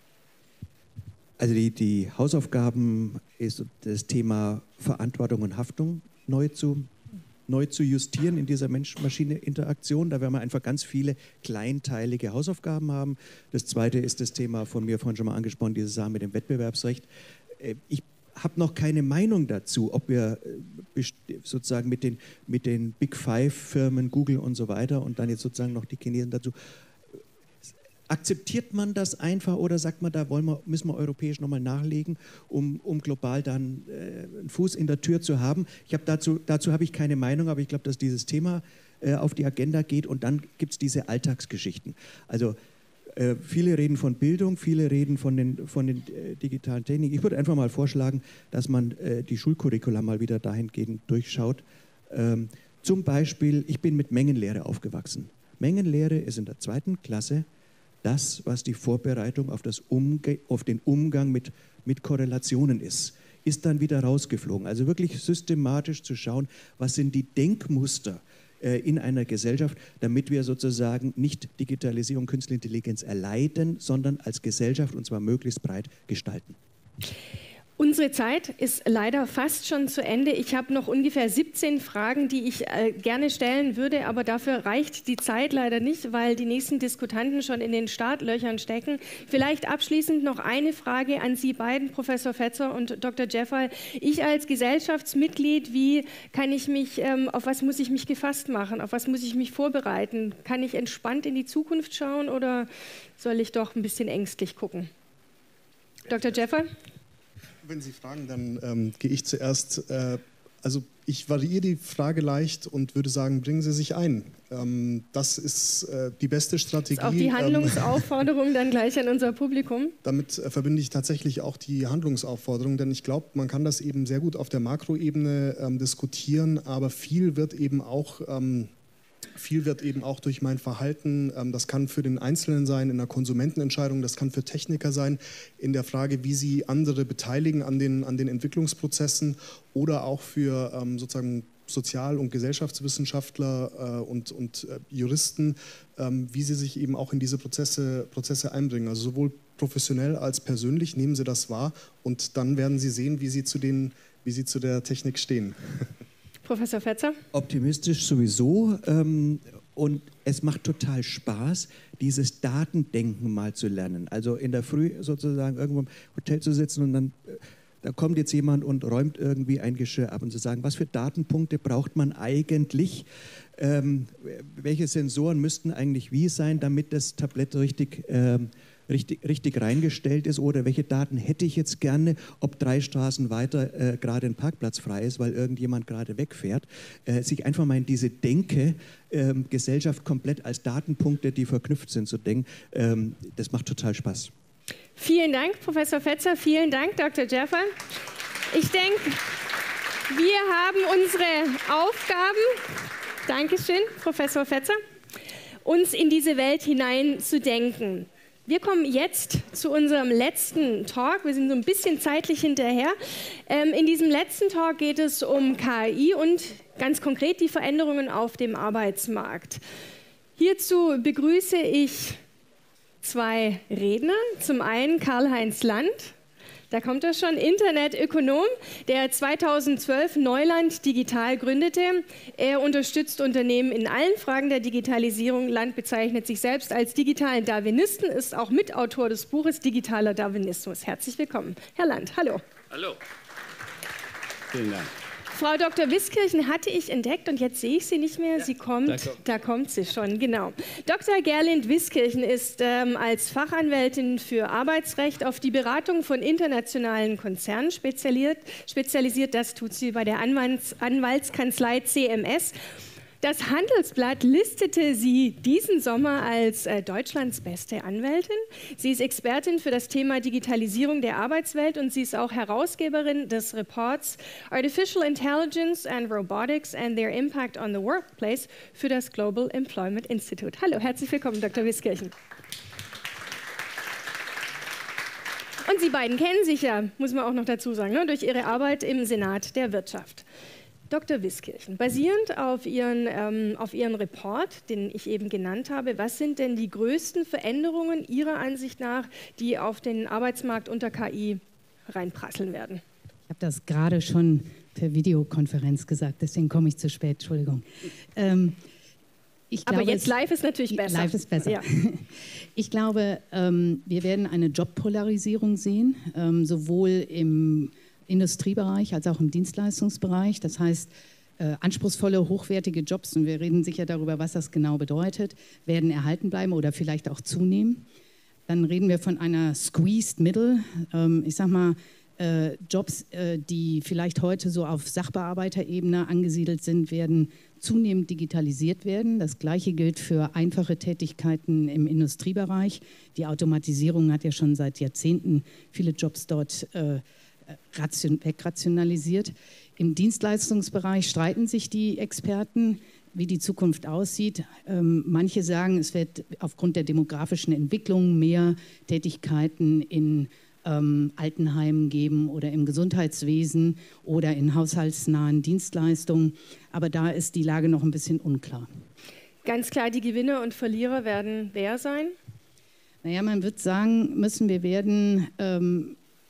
Also die, die Hausaufgaben ist das Thema Verantwortung und Haftung neu zu, neu zu justieren in dieser Mensch-Maschine-Interaktion. Da werden wir einfach ganz viele kleinteilige Hausaufgaben haben. Das Zweite ist das Thema von mir vorhin schon mal angesprochen, diese Sache mit dem Wettbewerbsrecht. Ich habe noch keine Meinung dazu, ob wir sozusagen mit den, mit den Big Five-Firmen, Google und so weiter und dann jetzt sozusagen noch die Chinesen dazu, akzeptiert man das einfach oder sagt man, da wollen wir, müssen wir europäisch nochmal nachlegen, um, um global dann äh, einen Fuß in der Tür zu haben? Ich habe dazu, dazu habe ich keine Meinung, aber ich glaube, dass dieses Thema äh, auf die Agenda geht, und dann gibt es diese Alltagsgeschichten. Also äh, viele reden von Bildung, viele reden von den, von den äh, digitalen Techniken. Ich würde einfach mal vorschlagen, dass man äh, die Schulcurricula mal wieder dahingehend durchschaut. Ähm, zum Beispiel, ich bin mit Mengenlehre aufgewachsen. Mengenlehre ist in der zweiten Klasse das, was die Vorbereitung auf, das Umge auf den Umgang mit, mit Korrelationen ist, ist dann wieder rausgeflogen. Also wirklich systematisch zu schauen, was sind die Denkmuster äh, in einer Gesellschaft, damit wir sozusagen nicht Digitalisierung, Künstliche Intelligenz erleiden, sondern als Gesellschaft, und zwar möglichst breit, gestalten. Unsere Zeit ist leider fast schon zu Ende. Ich habe noch ungefähr siebzehn Fragen, die ich äh, gerne stellen würde, aber dafür reicht die Zeit leider nicht, weil die nächsten Diskutanten schon in den Startlöchern stecken. Vielleicht abschließend noch eine Frage an Sie beiden, Professor Fetzer und Doktor Jeffal. Ich als Gesellschaftsmitglied, wie kann ich mich, ähm, auf was muss ich mich gefasst machen? Auf was muss ich mich vorbereiten? Kann ich entspannt in die Zukunft schauen oder soll ich doch ein bisschen ängstlich gucken? Doktor Jeffal? Wenn Sie fragen, dann ähm, gehe ich zuerst. Äh, also ich variiere die Frage leicht und würde sagen, bringen Sie sich ein. Ähm, das ist äh, die beste Strategie. Das ist auch die Handlungsaufforderung ähm, dann gleich an unser Publikum. Damit äh, verbinde ich tatsächlich auch die Handlungsaufforderung, denn ich glaube, man kann das eben sehr gut auf der Makroebene ähm, diskutieren, aber viel wird eben auch... Ähm, Viel wird eben auch durch mein Verhalten, ähm, das kann für den Einzelnen sein, in der Konsumentenentscheidung, das kann für Techniker sein, in der Frage, wie sie andere beteiligen an den, an den Entwicklungsprozessen oder auch für ähm, sozusagen Sozial- und Gesellschaftswissenschaftler äh, und, und äh, Juristen, ähm, wie sie sich eben auch in diese Prozesse, Prozesse einbringen. Also sowohl professionell als persönlich nehmen sie das wahr und dann werden sie sehen, wie sie zu, den, wie sie zu der Technik stehen. Professor Fetzer? Optimistisch sowieso ähm, und es macht total Spaß, dieses Datendenken mal zu lernen. Also in der Früh sozusagen irgendwo im Hotel zu sitzen und dann äh, da kommt jetzt jemand und räumt irgendwie ein Geschirr ab und zu sagen, was für Datenpunkte braucht man eigentlich? Ähm, welche Sensoren müssten eigentlich wie sein, damit das Tablett richtig ähm, Richtig, richtig reingestellt ist oder welche Daten hätte ich jetzt gerne, ob drei Straßen weiter äh, gerade ein Parkplatz frei ist, weil irgendjemand gerade wegfährt. Äh, sich einfach mal in diese Denke, ähm, Gesellschaft komplett als Datenpunkte, die verknüpft sind, zu denken, ähm, das macht total Spaß. Vielen Dank, Professor Fetzer, vielen Dank, Doktor Jeffal. Ich denke, wir haben unsere Aufgaben, Dankeschön, Professor Fetzer, uns in diese Welt hinein zu denken. Wir kommen jetzt zu unserem letzten Talk. Wir sind so ein bisschen zeitlich hinterher. Ähm, in diesem letzten Talk geht es um K I und ganz konkret die Veränderungen auf dem Arbeitsmarkt. Hierzu begrüße ich zwei Redner. Zum einen Karl-Heinz Land. Da kommt er schon, Internetökonom, der zweitausendzwölf Neuland Digital gründete. Er unterstützt Unternehmen in allen Fragen der Digitalisierung. Land bezeichnet sich selbst als digitalen Darwinisten, ist auch Mitautor des Buches Digitaler Darwinismus. Herzlich willkommen. Herr Land, hallo. Hallo. Vielen Dank. Frau Doktor Wiskirchen hatte ich entdeckt und jetzt sehe ich sie nicht mehr. Sie kommt, da kommt, da kommt sie schon, genau. Doktor Gerlind Wiskirchen ist ähm, als Fachanwältin für Arbeitsrecht auf die Beratung von internationalen Konzernen spezialisiert. spezialisiert. Das tut sie bei der Anwalts Anwaltskanzlei C M S. Das Handelsblatt listete sie diesen Sommer als äh, Deutschlands beste Anwältin. Sie ist Expertin für das Thema Digitalisierung der Arbeitswelt und sie ist auch Herausgeberin des Reports Artificial Intelligence and Robotics and Their Impact on the Workplace für das Global Employment Institute. Hallo, herzlich willkommen, Doktor Wiskirchen. Und Sie beiden kennen sich ja, muss man auch noch dazu sagen, ne, durch Ihre Arbeit im Senat der Wirtschaft. Doktor Wiskirchen, basierend auf Ihren, ähm, auf Ihren Report, den ich eben genannt habe, was sind denn die größten Veränderungen Ihrer Ansicht nach, die auf den Arbeitsmarkt unter K I reinprasseln werden? Ich habe das gerade schon per Videokonferenz gesagt, deswegen komme ich zu spät, Entschuldigung. Ähm, ich glaube, Aber jetzt live ist natürlich besser. Live ist besser. Ja. Ich glaube, ähm, wir werden eine Jobpolarisierung sehen, ähm, sowohl im Industriebereich als auch im Dienstleistungsbereich. Das heißt, äh, anspruchsvolle, hochwertige Jobs, und wir reden sicher darüber, was das genau bedeutet, werden erhalten bleiben oder vielleicht auch zunehmen. Dann reden wir von einer squeezed middle. Ähm, ich sag mal, äh, Jobs, äh, die vielleicht heute so auf Sachbearbeiterebene angesiedelt sind, werden zunehmend digitalisiert werden. Das Gleiche gilt für einfache Tätigkeiten im Industriebereich. Die Automatisierung hat ja schon seit Jahrzehnten viele Jobs dort äh, wegrationalisiert. Im Dienstleistungsbereich streiten sich die Experten, wie die Zukunft aussieht. Ähm, manche sagen, es wird aufgrund der demografischen Entwicklung mehr Tätigkeiten in ähm, Altenheimen geben oder im Gesundheitswesen oder in haushaltsnahen Dienstleistungen. Aber da ist die Lage noch ein bisschen unklar. Ganz klar, die Gewinner und Verlierer werden wer sein? Naja, man wird sagen müssen, wir werden ähm,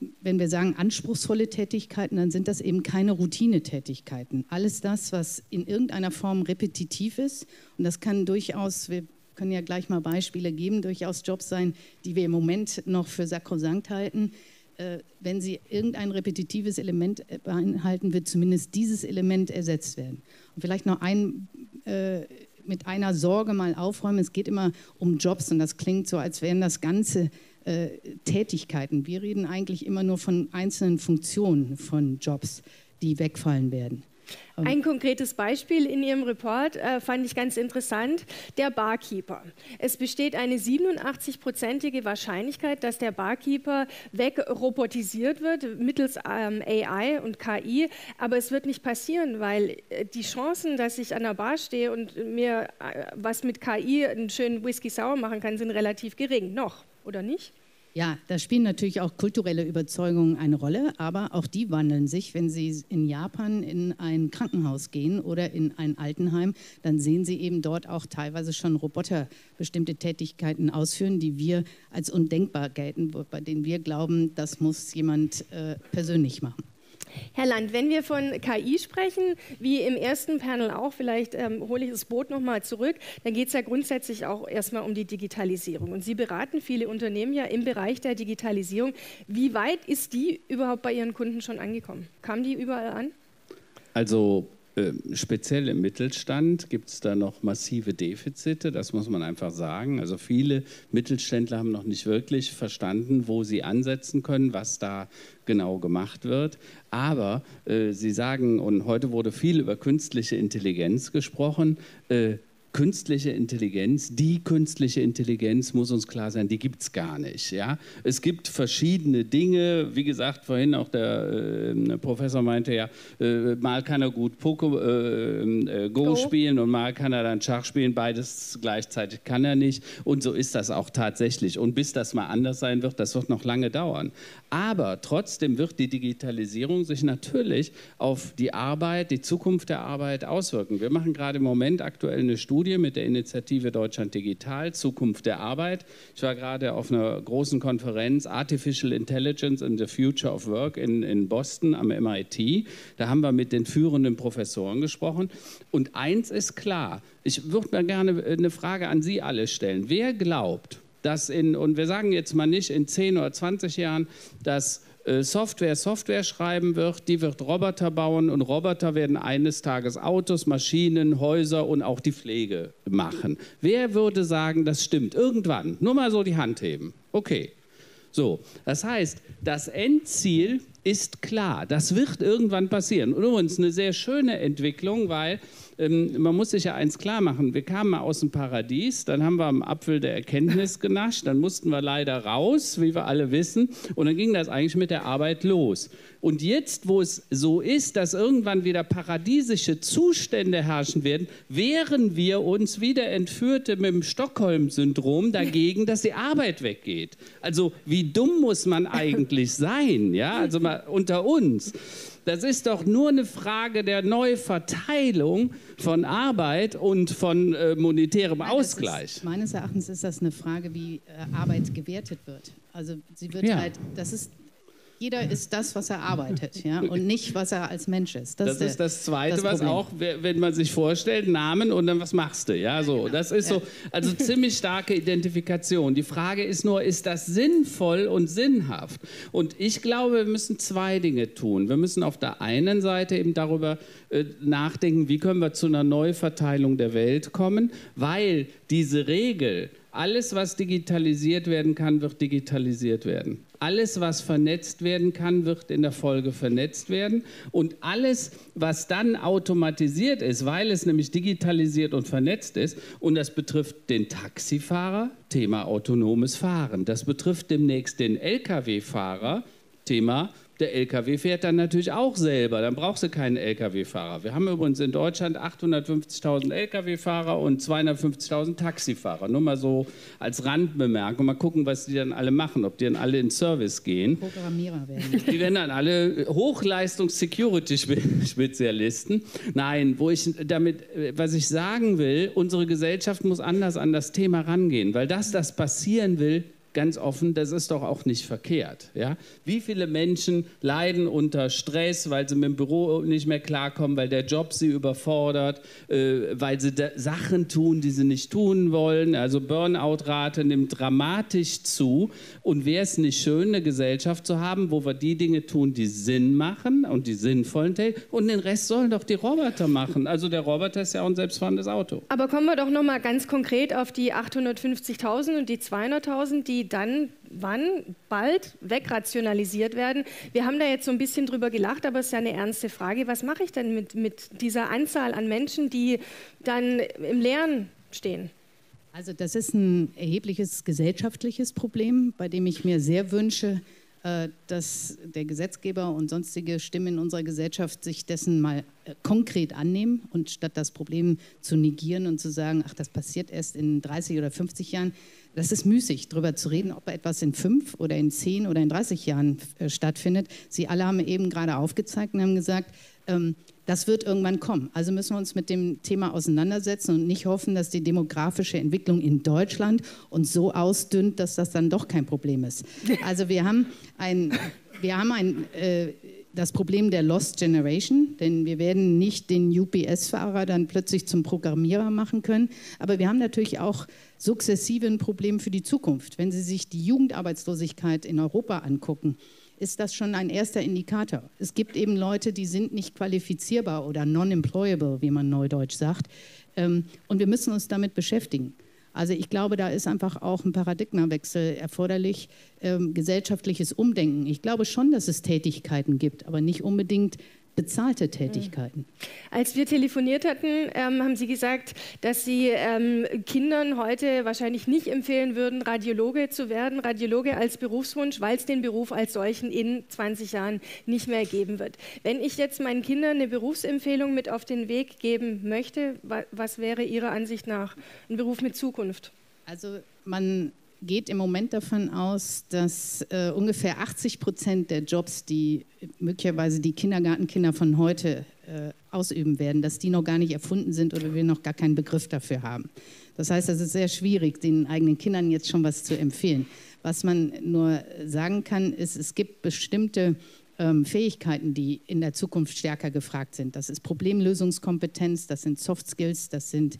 wenn wir sagen anspruchsvolle Tätigkeiten, dann sind das eben keine Routinetätigkeiten. Alles das, was in irgendeiner Form repetitiv ist, und das kann durchaus, wir können ja gleich mal Beispiele geben, durchaus Jobs sein, die wir im Moment noch für sakrosankt halten. Äh, wenn sie irgendein repetitives Element beinhalten, wird zumindest dieses Element ersetzt werden. Und vielleicht noch ein, äh, mit einer Sorge mal aufräumen, es geht immer um Jobs und das klingt so, als wären das ganze äh, Tätigkeiten. Wir reden eigentlich immer nur von einzelnen Funktionen von Jobs, die wegfallen werden. Ein konkretes Beispiel in Ihrem Report äh, fand ich ganz interessant, der Barkeeper. Es besteht eine siebenundachtzig-prozentige Wahrscheinlichkeit, dass der Barkeeper wegrobotisiert wird mittels ähm, A I und K I, aber es wird nicht passieren, weil äh, die Chancen, dass ich an der Bar stehe und mir äh, was mit K I einen schönen Whisky sauer machen kann, sind relativ gering. Noch, oder nicht? Ja, da spielen natürlich auch kulturelle Überzeugungen eine Rolle, aber auch die wandeln sich. Wenn Sie in Japan in ein Krankenhaus gehen oder in ein Altenheim, dann sehen Sie eben dort auch teilweise schon Roboter bestimmte Tätigkeiten ausführen, die wir als undenkbar gelten, bei denen wir glauben, das muss jemand äh, persönlich machen. Herr Land, wenn wir von K I sprechen, wie im ersten Panel auch, vielleicht ähm, hole ich das Boot nochmal zurück, dann geht es ja grundsätzlich auch erstmal um die Digitalisierung. Und Sie beraten viele Unternehmen ja im Bereich der Digitalisierung. Wie weit ist die überhaupt bei Ihren Kunden schon angekommen? Kam die überall an? Also äh, speziell im Mittelstand gibt es da noch massive Defizite, das muss man einfach sagen. Also viele Mittelständler haben noch nicht wirklich verstanden, wo sie ansetzen können, was da genau gemacht wird. Aber äh, Sie sagen, und heute wurde viel über künstliche Intelligenz gesprochen, äh, künstliche Intelligenz, die künstliche Intelligenz, muss uns klar sein, die gibt es gar nicht. Ja? Es gibt verschiedene Dinge, wie gesagt, vorhin auch der äh, Professor meinte ja, äh, mal kann er gut Poke, äh, äh, Go, Go spielen und mal kann er dann Schach spielen, beides gleichzeitig kann er nicht. Und so ist das auch tatsächlich. Und bis das mal anders sein wird, das wird noch lange dauern. Aber trotzdem wird die Digitalisierung sich natürlich auf die Arbeit, die Zukunft der Arbeit auswirken. Wir machen gerade im Moment aktuell eine Studie mit der Initiative Deutschland Digital, Zukunft der Arbeit. Ich war gerade auf einer großen Konferenz Artificial Intelligence and the Future of Work in, in Boston am M I T. Da haben wir mit den führenden Professoren gesprochen. Und eins ist klar, ich würde mir gerne eine Frage an Sie alle stellen. Wer glaubt, dass in, und wir sagen jetzt mal nicht in zehn oder zwanzig Jahren, dass Software Software schreiben wird, die wird Roboter bauen und Roboter werden eines Tages Autos, Maschinen, Häuser und auch die Pflege machen. Wer würde sagen, das stimmt? Irgendwann. Nur mal so die Hand heben. Okay. So, das heißt, das Endziel ist klar. Das wird irgendwann passieren. Und übrigens eine sehr schöne Entwicklung, weil ähm, man muss sich ja eins klar machen. Wir kamen mal aus dem Paradies, dann haben wir am Apfel der Erkenntnis genascht, dann mussten wir leider raus, wie wir alle wissen, und dann ging das eigentlich mit der Arbeit los. Und jetzt, wo es so ist, dass irgendwann wieder paradiesische Zustände herrschen werden, wehren wir uns wie der Entführte mit dem Stockholm-Syndrom dagegen, dass die Arbeit weggeht. Also wie dumm muss man eigentlich sein, ja? Also mal unter uns. Das ist doch nur eine Frage der Neuverteilung von Arbeit und von äh, monetärem Nein, Ausgleich. Ist, meines Erachtens ist das eine Frage, wie äh, Arbeit gewertet wird. Also sie wird Ja. halt, das ist, jeder ist das, was er arbeitet, ja, und nicht, was er als Mensch ist. Das, Das ist, der, ist das Zweite, das was Problem. auch, wenn man sich vorstellt, Namen und dann was machst du, ja, so. Das ist so, also ziemlich starke Identifikation. Die Frage ist nur, ist das sinnvoll und sinnhaft? Und ich glaube, wir müssen zwei Dinge tun. Wir müssen auf der einen Seite eben darüber äh, nachdenken, wie können wir zu einer Neuverteilung der Welt kommen, weil diese Regel, alles, was digitalisiert werden kann, wird digitalisiert werden. Alles, was vernetzt werden kann, wird in der Folge vernetzt werden. Und alles, was dann automatisiert ist, weil es nämlich digitalisiert und vernetzt ist, und das betrifft den Taxifahrer, Thema autonomes Fahren. Das betrifft demnächst den L K W-Fahrer, Thema, der L K W fährt dann natürlich auch selber, dann brauchst du keinen L K W-Fahrer. Wir haben übrigens in Deutschland achthundertfünfzigtausend L K W-Fahrer und zweihundertfünfzigtausend Taxifahrer. Nur mal so als Randbemerkung. Mal gucken, was die dann alle machen, ob die dann alle in Service gehen. Programmierer werden. Die werden dann alle Hochleistungs-Security-Spezialisten. Nein, wo ich damit, was ich sagen will, unsere Gesellschaft muss anders an das Thema rangehen, weil das, das passieren will, ganz offen, das ist doch auch nicht verkehrt. Ja? Wie viele Menschen leiden unter Stress, weil sie mit dem Büro nicht mehr klarkommen, weil der Job sie überfordert, äh, weil sie Sachen tun, die sie nicht tun wollen. Also Burnout-Rate nimmt dramatisch zu. Und wäre es nicht schön, eine Gesellschaft zu haben, wo wir die Dinge tun, die Sinn machen und die sinnvollen Dinge, und den Rest sollen doch die Roboter machen. Also der Roboter ist ja auch ein selbstfahrendes Auto. Aber kommen wir doch noch mal ganz konkret auf die achthundertfünfzigtausend und die zweihunderttausend, die dann wann bald wegrationalisiert werden. Wir haben da jetzt so ein bisschen drüber gelacht, aber es ist ja eine ernste Frage. Was mache ich denn mit, mit dieser Anzahl an Menschen, die dann im Leeren stehen? Also das ist ein erhebliches gesellschaftliches Problem, bei dem ich mir sehr wünsche, dass der Gesetzgeber und sonstige Stimmen in unserer Gesellschaft sich dessen mal konkret annehmen und statt das Problem zu negieren und zu sagen, ach, das passiert erst in dreißig oder fünfzig Jahren, das ist müßig, darüber zu reden, ob etwas in fünf oder in zehn oder in dreißig Jahren äh, stattfindet. Sie alle haben eben gerade aufgezeigt und haben gesagt, ähm, das wird irgendwann kommen. Also müssen wir uns mit dem Thema auseinandersetzen und nicht hoffen, dass die demografische Entwicklung in Deutschland uns so ausdünnt, dass das dann doch kein Problem ist. Also wir haben ein, wir haben ein, äh, das Problem der Lost Generation, denn wir werden nicht den U P S-Fahrer dann plötzlich zum Programmierer machen können, aber wir haben natürlich auch sukzessive ein Problem für die Zukunft. Wenn Sie sich die Jugendarbeitslosigkeit in Europa angucken, ist das schon ein erster Indikator. Es gibt eben Leute, die sind nicht qualifizierbar oder non-employable, wie man neudeutsch sagt. Und wir müssen uns damit beschäftigen. Also ich glaube, da ist einfach auch ein Paradigmawechsel erforderlich, gesellschaftliches Umdenken. Ich glaube schon, dass es Tätigkeiten gibt, aber nicht unbedingt bezahlte Tätigkeiten. Als wir telefoniert hatten, ähm, haben Sie gesagt, dass Sie ähm, Kindern heute wahrscheinlich nicht empfehlen würden, Radiologe zu werden, Radiologe als Berufswunsch, weil es den Beruf als solchen in zwanzig Jahren nicht mehr geben wird. Wenn ich jetzt meinen Kindern eine Berufsempfehlung mit auf den Weg geben möchte, wa was wäre Ihrer Ansicht nach ein Beruf mit Zukunft? Also man geht im Moment davon aus, dass äh, ungefähr achtzig Prozent der Jobs, die möglicherweise die Kindergartenkinder von heute äh, ausüben werden, dass die noch gar nicht erfunden sind oder wir noch gar keinen Begriff dafür haben. Das heißt, es ist sehr schwierig, den eigenen Kindern jetzt schon was zu empfehlen. Was man nur sagen kann, ist, es gibt bestimmte ähm, Fähigkeiten, die in der Zukunft stärker gefragt sind. Das ist Problemlösungskompetenz, das sind Soft Skills, das sind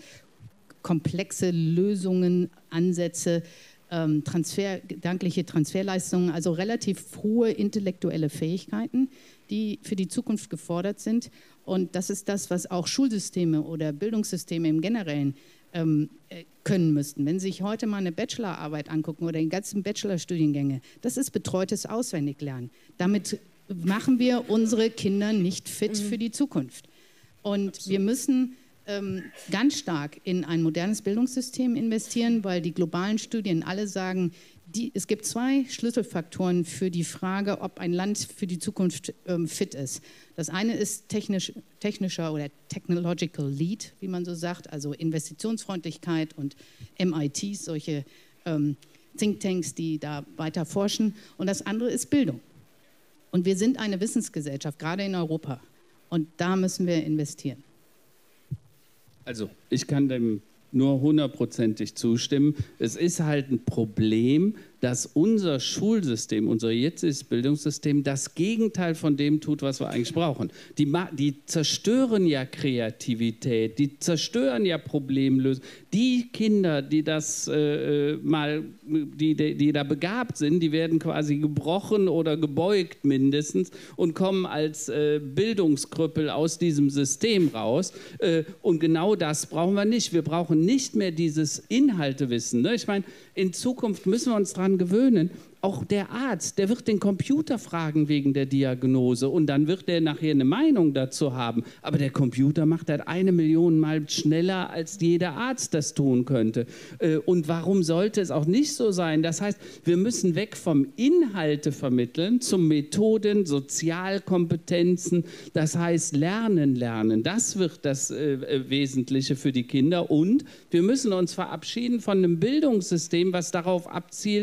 komplexe Lösungen, Ansätze, Transfer, gedankliche Transferleistungen, also relativ hohe intellektuelle Fähigkeiten, die für die Zukunft gefordert sind. Und das ist das, was auch Schulsysteme oder Bildungssysteme im Generellen ähm, können müssten. Wenn Sie sich heute mal eine Bachelorarbeit angucken oder die ganzen Bachelorstudiengänge, das ist betreutes Auswendiglernen. Damit machen wir unsere Kinder nicht fit für die Zukunft. Und wir müssen Ähm, ganz stark in ein modernes Bildungssystem investieren, weil die globalen Studien alle sagen, die, es gibt zwei Schlüsselfaktoren für die Frage, ob ein Land für die Zukunft ähm, fit ist. Das eine ist technisch, technischer oder technological lead, wie man so sagt, also Investitionsfreundlichkeit und M I Ts, solche ähm, Thinktanks, die da weiter forschen. Und das andere ist Bildung. Und wir sind eine Wissensgesellschaft, gerade in Europa. Und da müssen wir investieren. Also, ich kann dem nur hundertprozentig zustimmen. Es ist halt ein Problem, dass unser Schulsystem, unser jetziges Bildungssystem das Gegenteil von dem tut, was wir eigentlich brauchen. Die, die zerstören ja Kreativität, die zerstören ja Problemlösung. Die Kinder, die das äh, mal, die, die, die da begabt sind, die werden quasi gebrochen oder gebeugt mindestens und kommen als äh, Bildungskrüppel aus diesem System raus. Äh, und genau das brauchen wir nicht. Wir brauchen nicht mehr dieses Inhaltewissen. Ne? Ich meine, in Zukunft müssen wir uns daran gewöhnen, auch der Arzt, der wird den Computer fragen wegen der Diagnose und dann wird der nachher eine Meinung dazu haben. Aber der Computer macht das eine Million Mal schneller, als jeder Arzt das tun könnte. Und warum sollte es auch nicht so sein? Das heißt, wir müssen weg vom Inhalte vermitteln zum Methoden, Sozialkompetenzen. Das heißt, Lernen, Lernen. Das wird das äh, Wesentliche für die Kinder. Und wir müssen uns verabschieden von einem Bildungssystem, was darauf abzielt,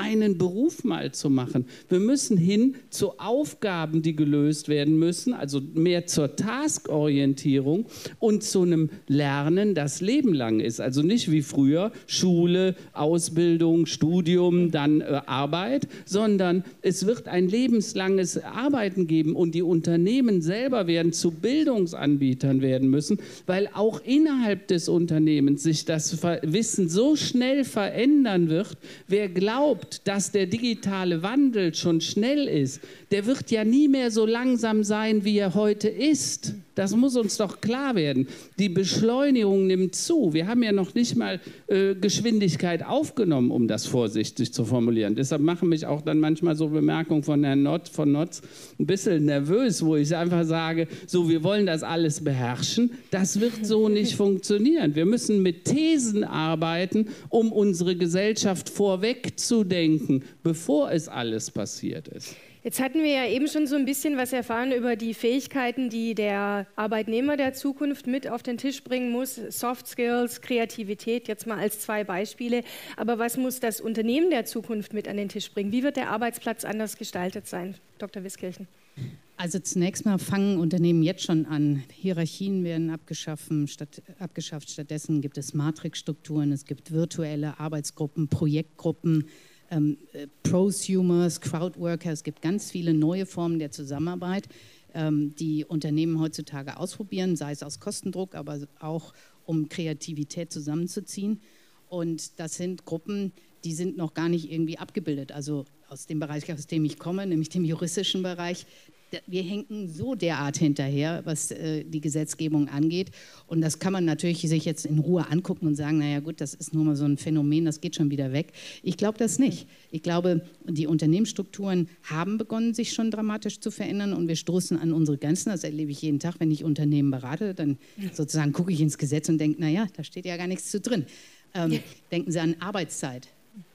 einen Beruf mal zu machen. Wir müssen hin zu Aufgaben, die gelöst werden müssen, also mehr zur Taskorientierung und zu einem Lernen, das lebenlang ist. Also nicht wie früher Schule, Ausbildung, Studium, dann äh, Arbeit, sondern es wird ein lebenslanges Arbeiten geben und die Unternehmen selber werden zu Bildungsanbietern werden müssen, weil auch innerhalb des Unternehmens sich das Wissen so schnell verändern wird. Wer glaubt, dass der digitale Wandel schon schnell ist, der wird ja nie mehr so langsam sein, wie er heute ist. Das muss uns doch klar werden. Die Beschleunigung nimmt zu. Wir haben ja noch nicht mal äh, Geschwindigkeit aufgenommen, um das vorsichtig zu formulieren. Deshalb machen mich auch dann manchmal so Bemerkungen von Herrn Notz, von Notz ein bisschen nervös, wo ich einfach sage, so, wir wollen das alles beherrschen. Das wird so nicht funktionieren. Wir müssen mit Thesen arbeiten, um unsere Gesellschaft vorwegzudenken, bevor es alles passiert ist. Jetzt hatten wir ja eben schon so ein bisschen was erfahren über die Fähigkeiten, die der Arbeitnehmer der Zukunft mit auf den Tisch bringen muss. Soft Skills, Kreativität, jetzt mal als zwei Beispiele. Aber was muss das Unternehmen der Zukunft mit an den Tisch bringen? Wie wird der Arbeitsplatz anders gestaltet sein, Doktor Wiskirchen? Also zunächst mal fangen Unternehmen jetzt schon an. Hierarchien werden abgeschaffen, statt, abgeschafft. Stattdessen gibt es Matrixstrukturen, es gibt virtuelle Arbeitsgruppen, Projektgruppen, ähm, Prosumers, Crowdworker. Es gibt ganz viele neue Formen der Zusammenarbeit, ähm, die Unternehmen heutzutage ausprobieren, sei es aus Kostendruck, aber auch um Kreativität zusammenzuziehen. Und das sind Gruppen, die sind noch gar nicht irgendwie abgebildet. Also aus dem Bereich, aus dem ich komme, nämlich dem juristischen Bereich, wir hängen so derart hinterher, was äh, die Gesetzgebung angeht. Und das kann man natürlich sich jetzt in Ruhe angucken und sagen, naja gut, das ist nur mal so ein Phänomen, das geht schon wieder weg. Ich glaube das nicht. Ich glaube, die Unternehmensstrukturen haben begonnen, sich schon dramatisch zu verändern und wir stoßen an unsere Grenzen. Das erlebe ich jeden Tag, wenn ich Unternehmen berate, dann sozusagen gucke ich ins Gesetz und denke, naja, da steht ja gar nichts zu drin. Ähm, denken Sie an Arbeitszeit.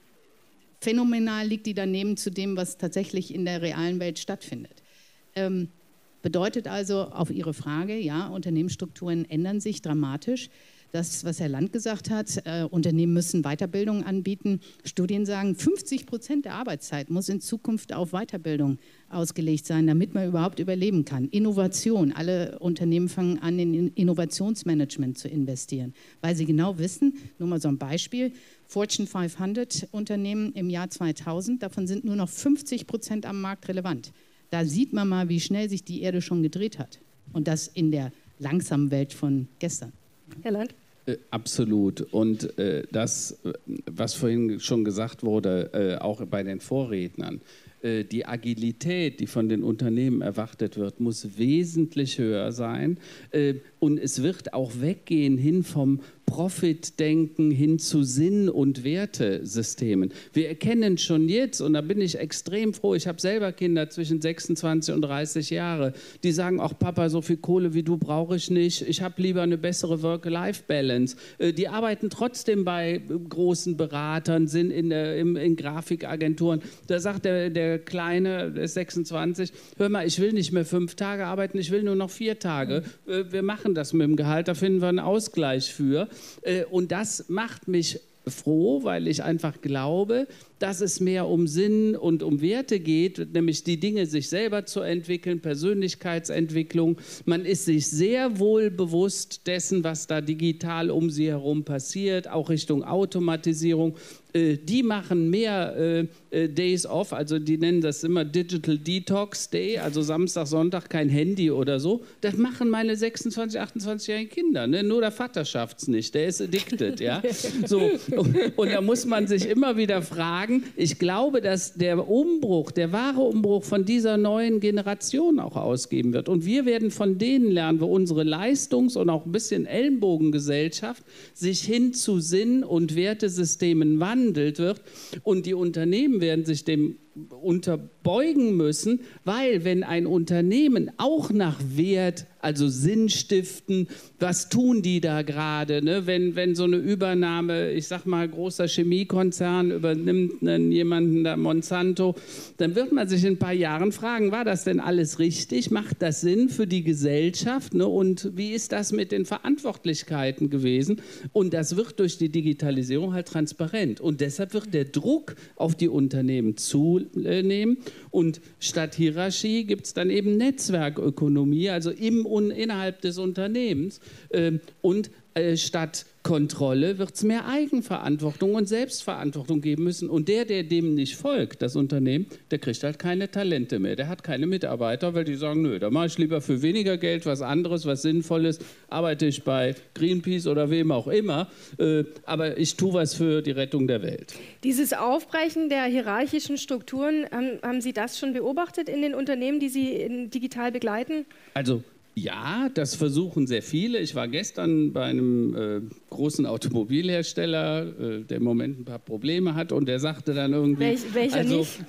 Phänomenal liegt die daneben zu dem, was tatsächlich in der realen Welt stattfindet. Ähm, bedeutet also auf Ihre Frage, ja, Unternehmensstrukturen ändern sich dramatisch. Das, was Herr Land gesagt hat, äh, Unternehmen müssen Weiterbildung anbieten. Studien sagen, fünfzig Prozent der Arbeitszeit muss in Zukunft auf Weiterbildung ausgelegt sein, damit man überhaupt überleben kann. Innovation, alle Unternehmen fangen an, in Innovationsmanagement zu investieren, weil sie genau wissen, nur mal so ein Beispiel, Fortune fünfhundert Unternehmen im Jahr zweitausend, davon sind nur noch fünfzig Prozent am Markt relevant. Da sieht man mal, wie schnell sich die Erde schon gedreht hat. Und das in der langsamen Welt von gestern. Herr Land? Äh, absolut. Und äh, das, was vorhin schon gesagt wurde, äh, auch bei den Vorrednern, äh, die Agilität, die von den Unternehmen erwartet wird, muss wesentlich höher sein. Äh, und es wird auch weggehen hin vom Profitdenken hin zu Sinn- und Wertesystemen. Wir erkennen schon jetzt, und da bin ich extrem froh, ich habe selber Kinder zwischen sechsundzwanzig und dreißig Jahre, die sagen, auch Papa, so viel Kohle wie du brauche ich nicht, ich habe lieber eine bessere Work-Life-Balance. Die arbeiten trotzdem bei großen Beratern, sind in, der, in, in Grafikagenturen. Da sagt der, der Kleine, der ist sechsundzwanzig, hör mal, ich will nicht mehr fünf Tage arbeiten, ich will nur noch vier Tage. Wir machen das mit dem Gehalt, da finden wir einen Ausgleich für. Und das macht mich froh, weil ich einfach glaube, dass es mehr um Sinn und um Werte geht, nämlich die Dinge sich selber zu entwickeln, Persönlichkeitsentwicklung. Man ist sich sehr wohl bewusst dessen, was da digital um sie herum passiert, auch Richtung Automatisierung. Äh, die machen mehr äh, Days off, also die nennen das immer Digital Detox Day, also Samstag, Sonntag kein Handy oder so. Das machen meine sechsundzwanzig-, achtundzwanzigjährigen Kinder, ne? Nur der Vater schafft es nicht, der ist addicted. Ja? So, und, und da muss man sich immer wieder fragen, ich glaube, dass der Umbruch, der wahre Umbruch von dieser neuen Generation auch ausgeben wird. Und wir werden von denen lernen, wo unsere Leistungs- und auch ein bisschen Ellenbogengesellschaft sich hin zu Sinn- und Wertesystemen wandelt wird. Und die Unternehmen werden sich dem unterbeugen müssen, weil wenn ein Unternehmen auch nach Wert, also Sinn stiften, was tun die da gerade, ne? wenn, wenn so eine Übernahme, ich sag mal, großer Chemiekonzern übernimmt einen, jemanden da, Monsanto, dann wird man sich in ein paar Jahren fragen, war das denn alles richtig, macht das Sinn für die Gesellschaft, ne? Und wie ist das mit den Verantwortlichkeiten gewesen? Und das wird durch die Digitalisierung halt transparent und deshalb wird der Druck auf die Unternehmen zunehmen und statt Hierarchie gibt es dann eben Netzwerkökonomie, also im und innerhalb des Unternehmens äh, und äh, statt Kontrolle wird es mehr Eigenverantwortung und Selbstverantwortung geben müssen und der, der dem nicht folgt, das Unternehmen, der kriegt halt keine Talente mehr, der hat keine Mitarbeiter, weil die sagen, nö, da mache ich lieber für weniger Geld was anderes, was Sinnvolles, arbeite ich bei Greenpeace oder wem auch immer, äh, aber ich tue was für die Rettung der Welt. Dieses Aufbrechen der hierarchischen Strukturen, haben, haben Sie das schon beobachtet in den Unternehmen, die Sie in, digital begleiten? Also ja, das versuchen sehr viele. Ich war gestern bei einem äh, großen Automobilhersteller, äh, der im Moment ein paar Probleme hat und der sagte dann irgendwie... Welch, welcher also, nicht?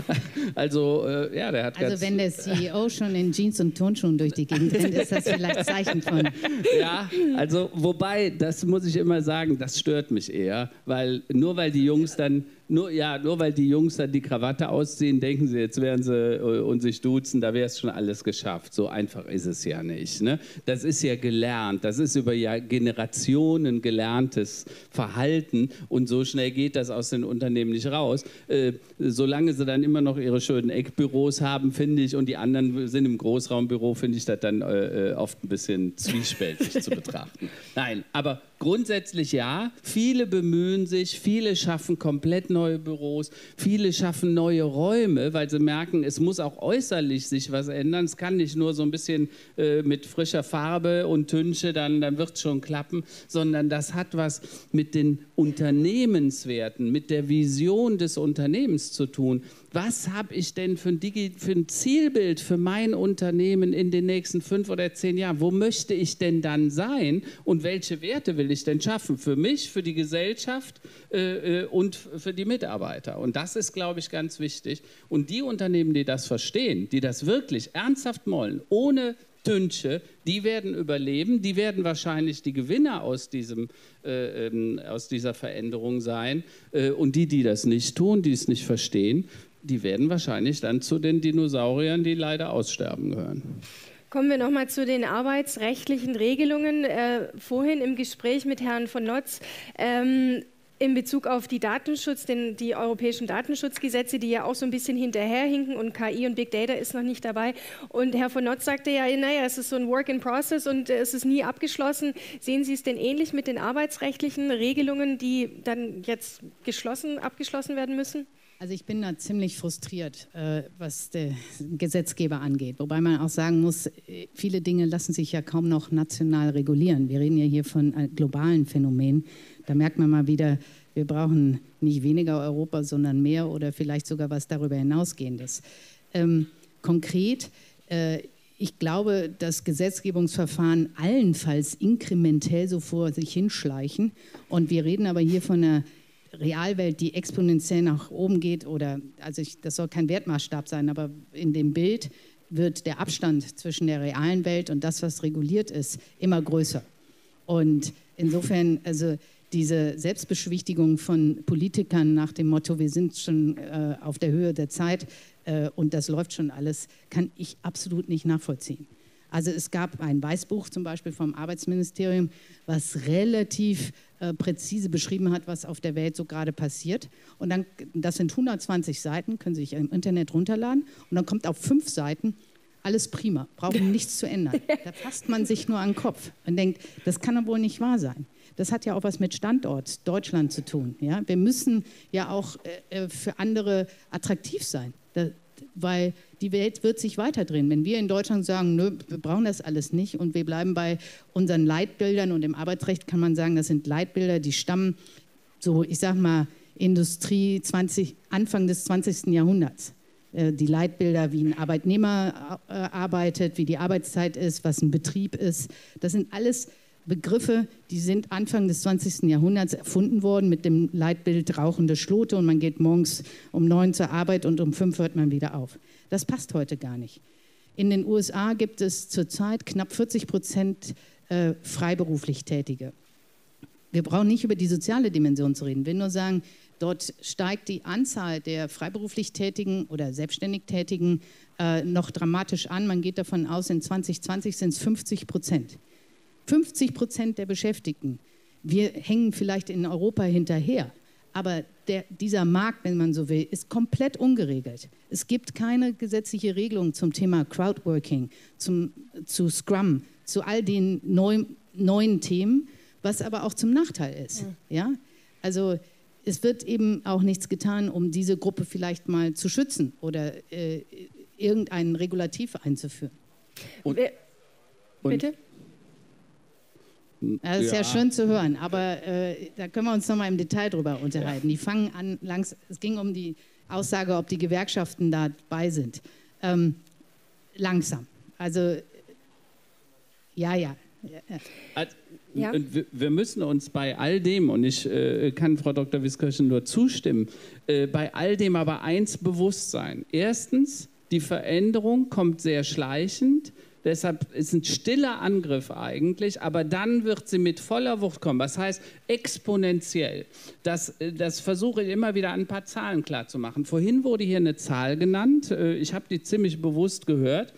also, äh, ja, der hat Also ganz, wenn der C E O schon in Jeans und Turnschuhen durch die Gegend rennt, ist das vielleicht Zeichen von... Ja, also wobei, das muss ich immer sagen, das stört mich eher, weil nur weil die Jungs dann... Nur, ja, nur weil die Jungs dann die Krawatte ausziehen, denken sie, jetzt werden sie äh, und sich duzen, da wäre es schon alles geschafft. So einfach ist es ja nicht. Ne? Das ist ja gelernt, das ist über ja Generationen gelerntes Verhalten und so schnell geht das aus den Unternehmen nicht raus. Äh, solange sie dann immer noch ihre schönen Eckbüros haben, finde ich, und die anderen sind im Großraumbüro, finde ich das dann äh, oft ein bisschen zwiespältig zu betrachten. Nein, aber grundsätzlich ja, viele bemühen sich, viele schaffen komplett neue Büros, viele schaffen neue Räume, weil sie merken, es muss auch äußerlich sich was ändern. Es kann nicht nur so ein bisschen äh, mit frischer Farbe und Tünche, dann, dann wird es schon klappen, sondern das hat was mit den Unternehmenswerten, mit der Vision des Unternehmens zu tun. Was habe ich denn für ein, Digi- für ein Zielbild für mein Unternehmen in den nächsten fünf oder zehn Jahren? Wo möchte ich denn dann sein und welche Werte will ich denn schaffen? Für mich, für die Gesellschaft äh, und für die Mitarbeiter. Und das ist, glaube ich, ganz wichtig. Und die Unternehmen, die das verstehen, die das wirklich ernsthaft wollen, ohne Tünche, die werden überleben, die werden wahrscheinlich die Gewinner aus, diesem, äh, ähm, aus dieser Veränderung sein. Äh, und die, die das nicht tun, die es nicht verstehen, die werden wahrscheinlich dann zu den Dinosauriern, die leider aussterben gehören. Kommen wir nochmal zu den arbeitsrechtlichen Regelungen. Äh, vorhin im Gespräch mit Herrn von Notz ähm, in Bezug auf die Datenschutz, den, die europäischen Datenschutzgesetze, die ja auch so ein bisschen hinterherhinken und K I und Big Data ist noch nicht dabei. Und Herr von Notz sagte ja, naja, es ist so ein Work in Process und es ist nie abgeschlossen. Sehen Sie es denn ähnlich mit den arbeitsrechtlichen Regelungen, die dann jetzt geschlossen, abgeschlossen werden müssen? Also ich bin da ziemlich frustriert, äh, was der Gesetzgeber angeht. Wobei man auch sagen muss, viele Dinge lassen sich ja kaum noch national regulieren. Wir reden ja hier von äh, globalen Phänomenen. Da merkt man mal wieder, wir brauchen nicht weniger Europa, sondern mehr oder vielleicht sogar was darüber hinausgehendes. Ähm, konkret, äh, ich glaube, dass Gesetzgebungsverfahren allenfalls inkrementell so vor sich hinschleichen. Und wir reden aber hier von einer Realwelt, die exponentiell nach oben geht, oder, also ich, das soll kein Wertmaßstab sein, aber in dem Bild wird der Abstand zwischen der realen Welt und das, was reguliert ist, immer größer. Und insofern, also diese Selbstbeschwichtigung von Politikern nach dem Motto, wir sind schon äh, auf der Höhe der Zeit äh, und das läuft schon alles, kann ich absolut nicht nachvollziehen. Also es gab ein Weißbuch zum Beispiel vom Arbeitsministerium, was relativ äh, präzise beschrieben hat, was auf der Welt so gerade passiert. Und dann, das sind hundertzwanzig Seiten, können Sie sich im Internet runterladen. Und dann kommt auf fünf Seiten, alles prima, brauchen nichts zu ändern. Da fasst man sich nur an den Kopf und denkt, das kann doch wohl nicht wahr sein. Das hat ja auch was mit Standort Deutschland zu tun. Ja? Wir müssen ja auch äh, für andere attraktiv sein. Da, weil die Welt wird sich weiterdrehen. Wenn wir in Deutschland sagen, nö, wir brauchen das alles nicht und wir bleiben bei unseren Leitbildern, und im Arbeitsrecht kann man sagen, das sind Leitbilder, die stammen so, ich sag mal, Industrie zwanzig, Anfang des zwanzigsten Jahrhunderts. Äh, die Leitbilder, wie ein Arbeitnehmer äh, arbeitet, wie die Arbeitszeit ist, was ein Betrieb ist, das sind alles Begriffe, die sind Anfang des zwanzigsten Jahrhunderts erfunden worden mit dem Leitbild rauchende Schlote und man geht morgens um neun zur Arbeit und um fünf hört man wieder auf. Das passt heute gar nicht. In den U S A gibt es zurzeit knapp vierzig Prozent äh, freiberuflich Tätige. Wir brauchen nicht über die soziale Dimension zu reden. Ich will nur sagen, dort steigt die Anzahl der freiberuflich Tätigen oder selbstständig Tätigen äh, noch dramatisch an. Man geht davon aus, in zwanzig zwanzig sind es fünfzig Prozent. fünfzig Prozent der Beschäftigten. Wir hängen vielleicht in Europa hinterher, aber der, dieser Markt, wenn man so will, ist komplett ungeregelt. Es gibt keine gesetzliche Regelung zum Thema Crowdworking, zum, zu Scrum, zu all den neu, neuen Themen, was aber auch zum Nachteil ist. Ja? Also es wird eben auch nichts getan, um diese Gruppe vielleicht mal zu schützen oder äh, irgendein Regulativ einzuführen. Und, und Bitte? Das ist ja, ja schön zu hören, aber äh, da können wir uns noch mal im Detail drüber unterhalten. Ja. Die fangen an, langs es ging um die Aussage, ob die Gewerkschaften dabei sind. Ähm, langsam. Also, ja, ja. ja. Ja. Wir müssen uns bei all dem, und ich äh, kann Frau Doktor Wiskirchen nur zustimmen, äh, bei all dem aber eins bewusst sein. Erstens, die Veränderung kommt sehr schleichend. Deshalb ist ein stiller Angriff eigentlich, aber dann wird sie mit voller Wucht kommen. Das heißt exponentiell. Das, das versuche ich immer wieder an ein paar Zahlen klarzumachen. Vorhin wurde hier eine Zahl genannt. Ich habe die ziemlich bewusst gehört.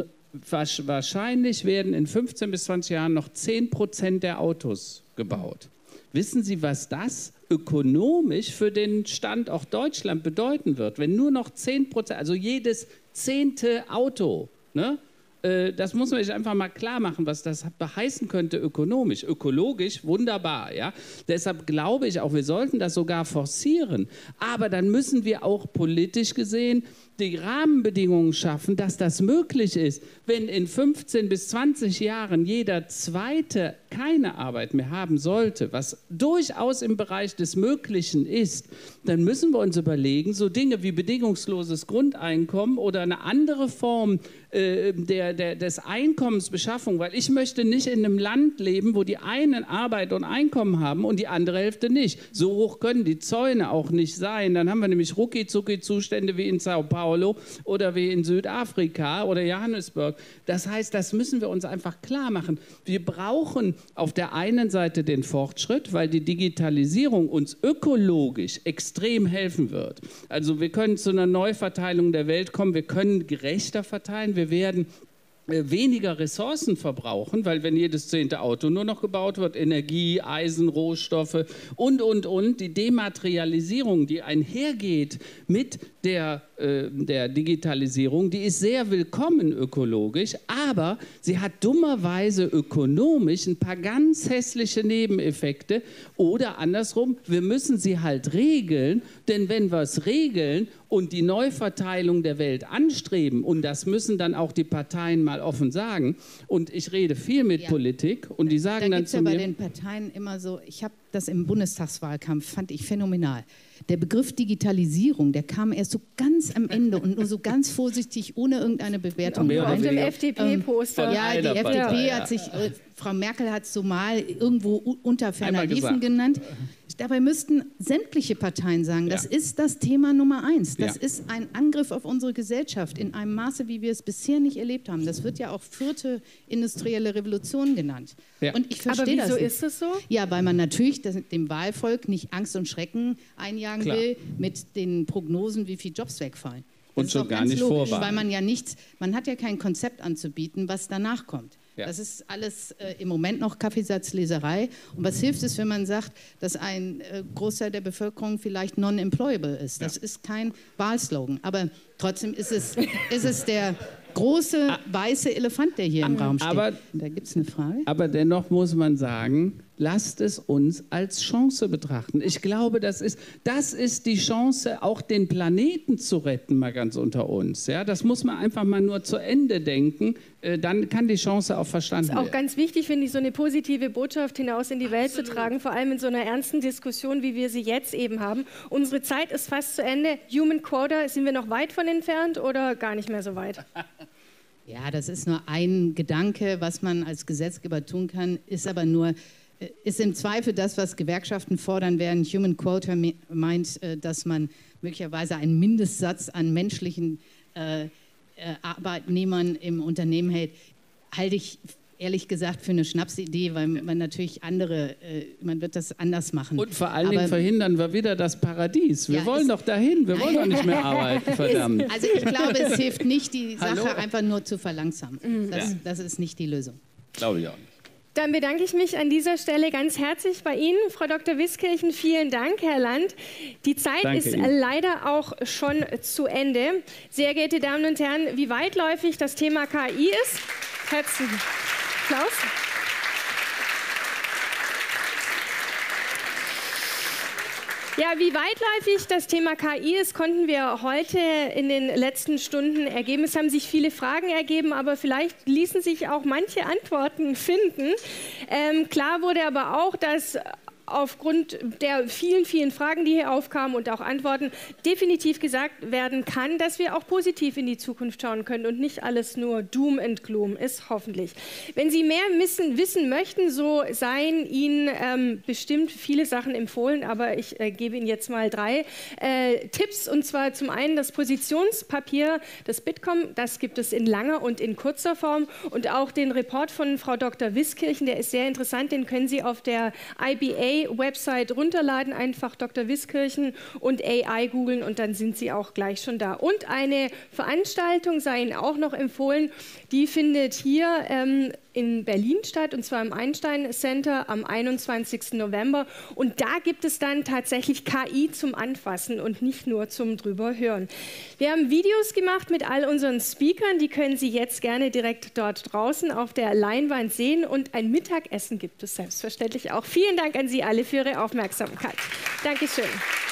Wahrscheinlich werden in fünfzehn bis zwanzig Jahren noch zehn Prozent der Autos gebaut. Wissen Sie, was das ökonomisch für den Standort Deutschland bedeuten wird? Wenn nur noch zehn Prozent, also jedes zehnte Auto, ne? Das muss man sich einfach mal klar machen, was das heißen könnte ökonomisch. Ökologisch wunderbar, ja. Deshalb glaube ich auch, wir sollten das sogar forcieren. Aber dann müssen wir auch politisch gesehen die Rahmenbedingungen schaffen, dass das möglich ist. Wenn in fünfzehn bis zwanzig Jahren jeder Zweite keine Arbeit mehr haben sollte, was durchaus im Bereich des Möglichen ist, dann müssen wir uns überlegen, so Dinge wie bedingungsloses Grundeinkommen oder eine andere Form äh, der, der, des Einkommensbeschaffung, weil ich möchte nicht in einem Land leben, wo die einen Arbeit und Einkommen haben und die andere Hälfte nicht. So hoch können die Zäune auch nicht sein. Dann haben wir nämlich rucki-zucki-Zustände wie in Sao Paulo oder wie in Südafrika oder Johannesburg. Das heißt, das müssen wir uns einfach klar machen. Wir brauchen auf der einen Seite den Fortschritt, weil die Digitalisierung uns ökologisch extrem helfen wird. Also wir können zu einer Neuverteilung der Welt kommen, wir können gerechter verteilen, wir werden weniger Ressourcen verbrauchen, weil wenn jedes zehnte Auto nur noch gebaut wird, Energie, Eisen, Rohstoffe und, und, und, die Dematerialisierung, die einhergeht mit der, äh, der Digitalisierung, die ist sehr willkommen ökologisch, aber sie hat dummerweise ökonomisch ein paar ganz hässliche Nebeneffekte oder andersrum, wir müssen sie halt regeln, denn wenn wir es regeln und die Neuverteilung der Welt anstreben, und das müssen dann auch die Parteien mal offen sagen, und ich rede viel mit ja. Politik, und die sagen da dann zu ja mir... Da gibt es ja bei den Parteien immer so, ich habe das im Bundestagswahlkampf, fand ich phänomenal. Der Begriff Digitalisierung, der kam erst so ganz am Ende und nur so ganz vorsichtig, ohne irgendeine Bewertung. Mit dem F D P-Poster. Ja, die F D P ja. hat sich, äh, Frau Merkel hat es so mal irgendwo unter ferner Liefen genannt. Dabei müssten sämtliche Parteien sagen, das ja. ist das Thema Nummer eins. Das ja. ist ein Angriff auf unsere Gesellschaft in einem Maße, wie wir es bisher nicht erlebt haben. Das wird ja auch vierte industrielle Revolution genannt. Ja. Und ich verstehe das. Aber wieso nicht. ist das so? Ja, weil man natürlich das, dem Wahlvolk nicht Angst und Schrecken einjagen Klar. will mit den Prognosen, wie viele Jobs wegfallen. Das und ist schon auch gar ganz nicht logisch, vorwarnen. weil man ja nichts, man hat ja kein Konzept anzubieten, was danach kommt. Ja. Das ist alles äh, im Moment noch Kaffeesatzleserei. Und was hilft es, wenn man sagt, dass ein äh, Großteil der Bevölkerung vielleicht non-employable ist? Das ja. ist kein Wahlslogan. Aber trotzdem ist es, ist es der große weiße Elefant, der hier im Raum steht. Aber, da gibt es eine Frage. Aber dennoch muss man sagen, lasst es uns als Chance betrachten. Ich glaube, das ist, das ist die Chance, auch den Planeten zu retten, mal ganz unter uns. Ja, das muss man einfach mal nur zu Ende denken, äh, dann kann die Chance auch verstanden werden. Das ist auch ganz wichtig, finde ich, so eine positive Botschaft hinaus in die Welt Absolut. zu tragen, vor allem in so einer ernsten Diskussion, wie wir sie jetzt eben haben. Unsere Zeit ist fast zu Ende. Human Quota, sind wir noch weit von entfernt oder gar nicht mehr so weit? Ja, das ist nur ein Gedanke, was man als Gesetzgeber tun kann, ist aber nur, ist im Zweifel das, was Gewerkschaften fordern werden. Human Quota meint, dass man möglicherweise einen Mindestsatz an menschlichen äh, Arbeitnehmern im Unternehmen hält, halte ich ehrlich gesagt für eine Schnapsidee, weil man natürlich andere, äh, man wird das anders machen. Und vor allen Dingen verhindern wir wieder das Paradies. Wir ja, wollen doch dahin, wir wollen doch nicht mehr arbeiten, verdammt. Also ich glaube, es hilft nicht, die Hallo? Sache einfach nur zu verlangsamen. Das, ja. das ist nicht die Lösung. Glaube ich auch nicht. Dann bedanke ich mich an dieser Stelle ganz herzlich bei Ihnen, Frau Doktor Wiskirchen. Vielen Dank, Herr Land. Die Zeit Danke ist Ihnen. leider auch schon zu Ende. Sehr geehrte Damen und Herren, wie weitläufig das Thema K I ist, herzlichen Applaus. Ja, wie weitläufig das Thema K I ist, konnten wir heute in den letzten Stunden ergeben. Es haben sich viele Fragen ergeben, aber vielleicht ließen sich auch manche Antworten finden. Ähm, klar wurde aber auch, dass aufgrund der vielen, vielen Fragen, die hier aufkamen und auch Antworten, definitiv gesagt werden kann, dass wir auch positiv in die Zukunft schauen können und nicht alles nur Doom and Gloom ist, hoffentlich. Wenn Sie mehr wissen, wissen möchten, so seien Ihnen ähm, bestimmt viele Sachen empfohlen, aber ich äh, gebe Ihnen jetzt mal drei äh, Tipps, und zwar zum einen das Positionspapier des Bitkom, das gibt es in langer und in kurzer Form, und auch den Report von Frau Doktor Wiskirchen, der ist sehr interessant, den können Sie auf der I B A Website runterladen, einfach Doktor Wiskirchen und A I googeln und dann sind Sie auch gleich schon da. Und eine Veranstaltung sei Ihnen auch noch empfohlen, die findet hier ähm, in Berlin statt, und zwar im Einstein Center am einundzwanzigsten November. Und da gibt es dann tatsächlich K I zum Anfassen und nicht nur zum drüber hören. Wir haben Videos gemacht mit all unseren Speakern, die können Sie jetzt gerne direkt dort draußen auf der Leinwand sehen, und ein Mittagessen gibt es selbstverständlich auch. Vielen Dank an Sie alle für Ihre Aufmerksamkeit. Dankeschön.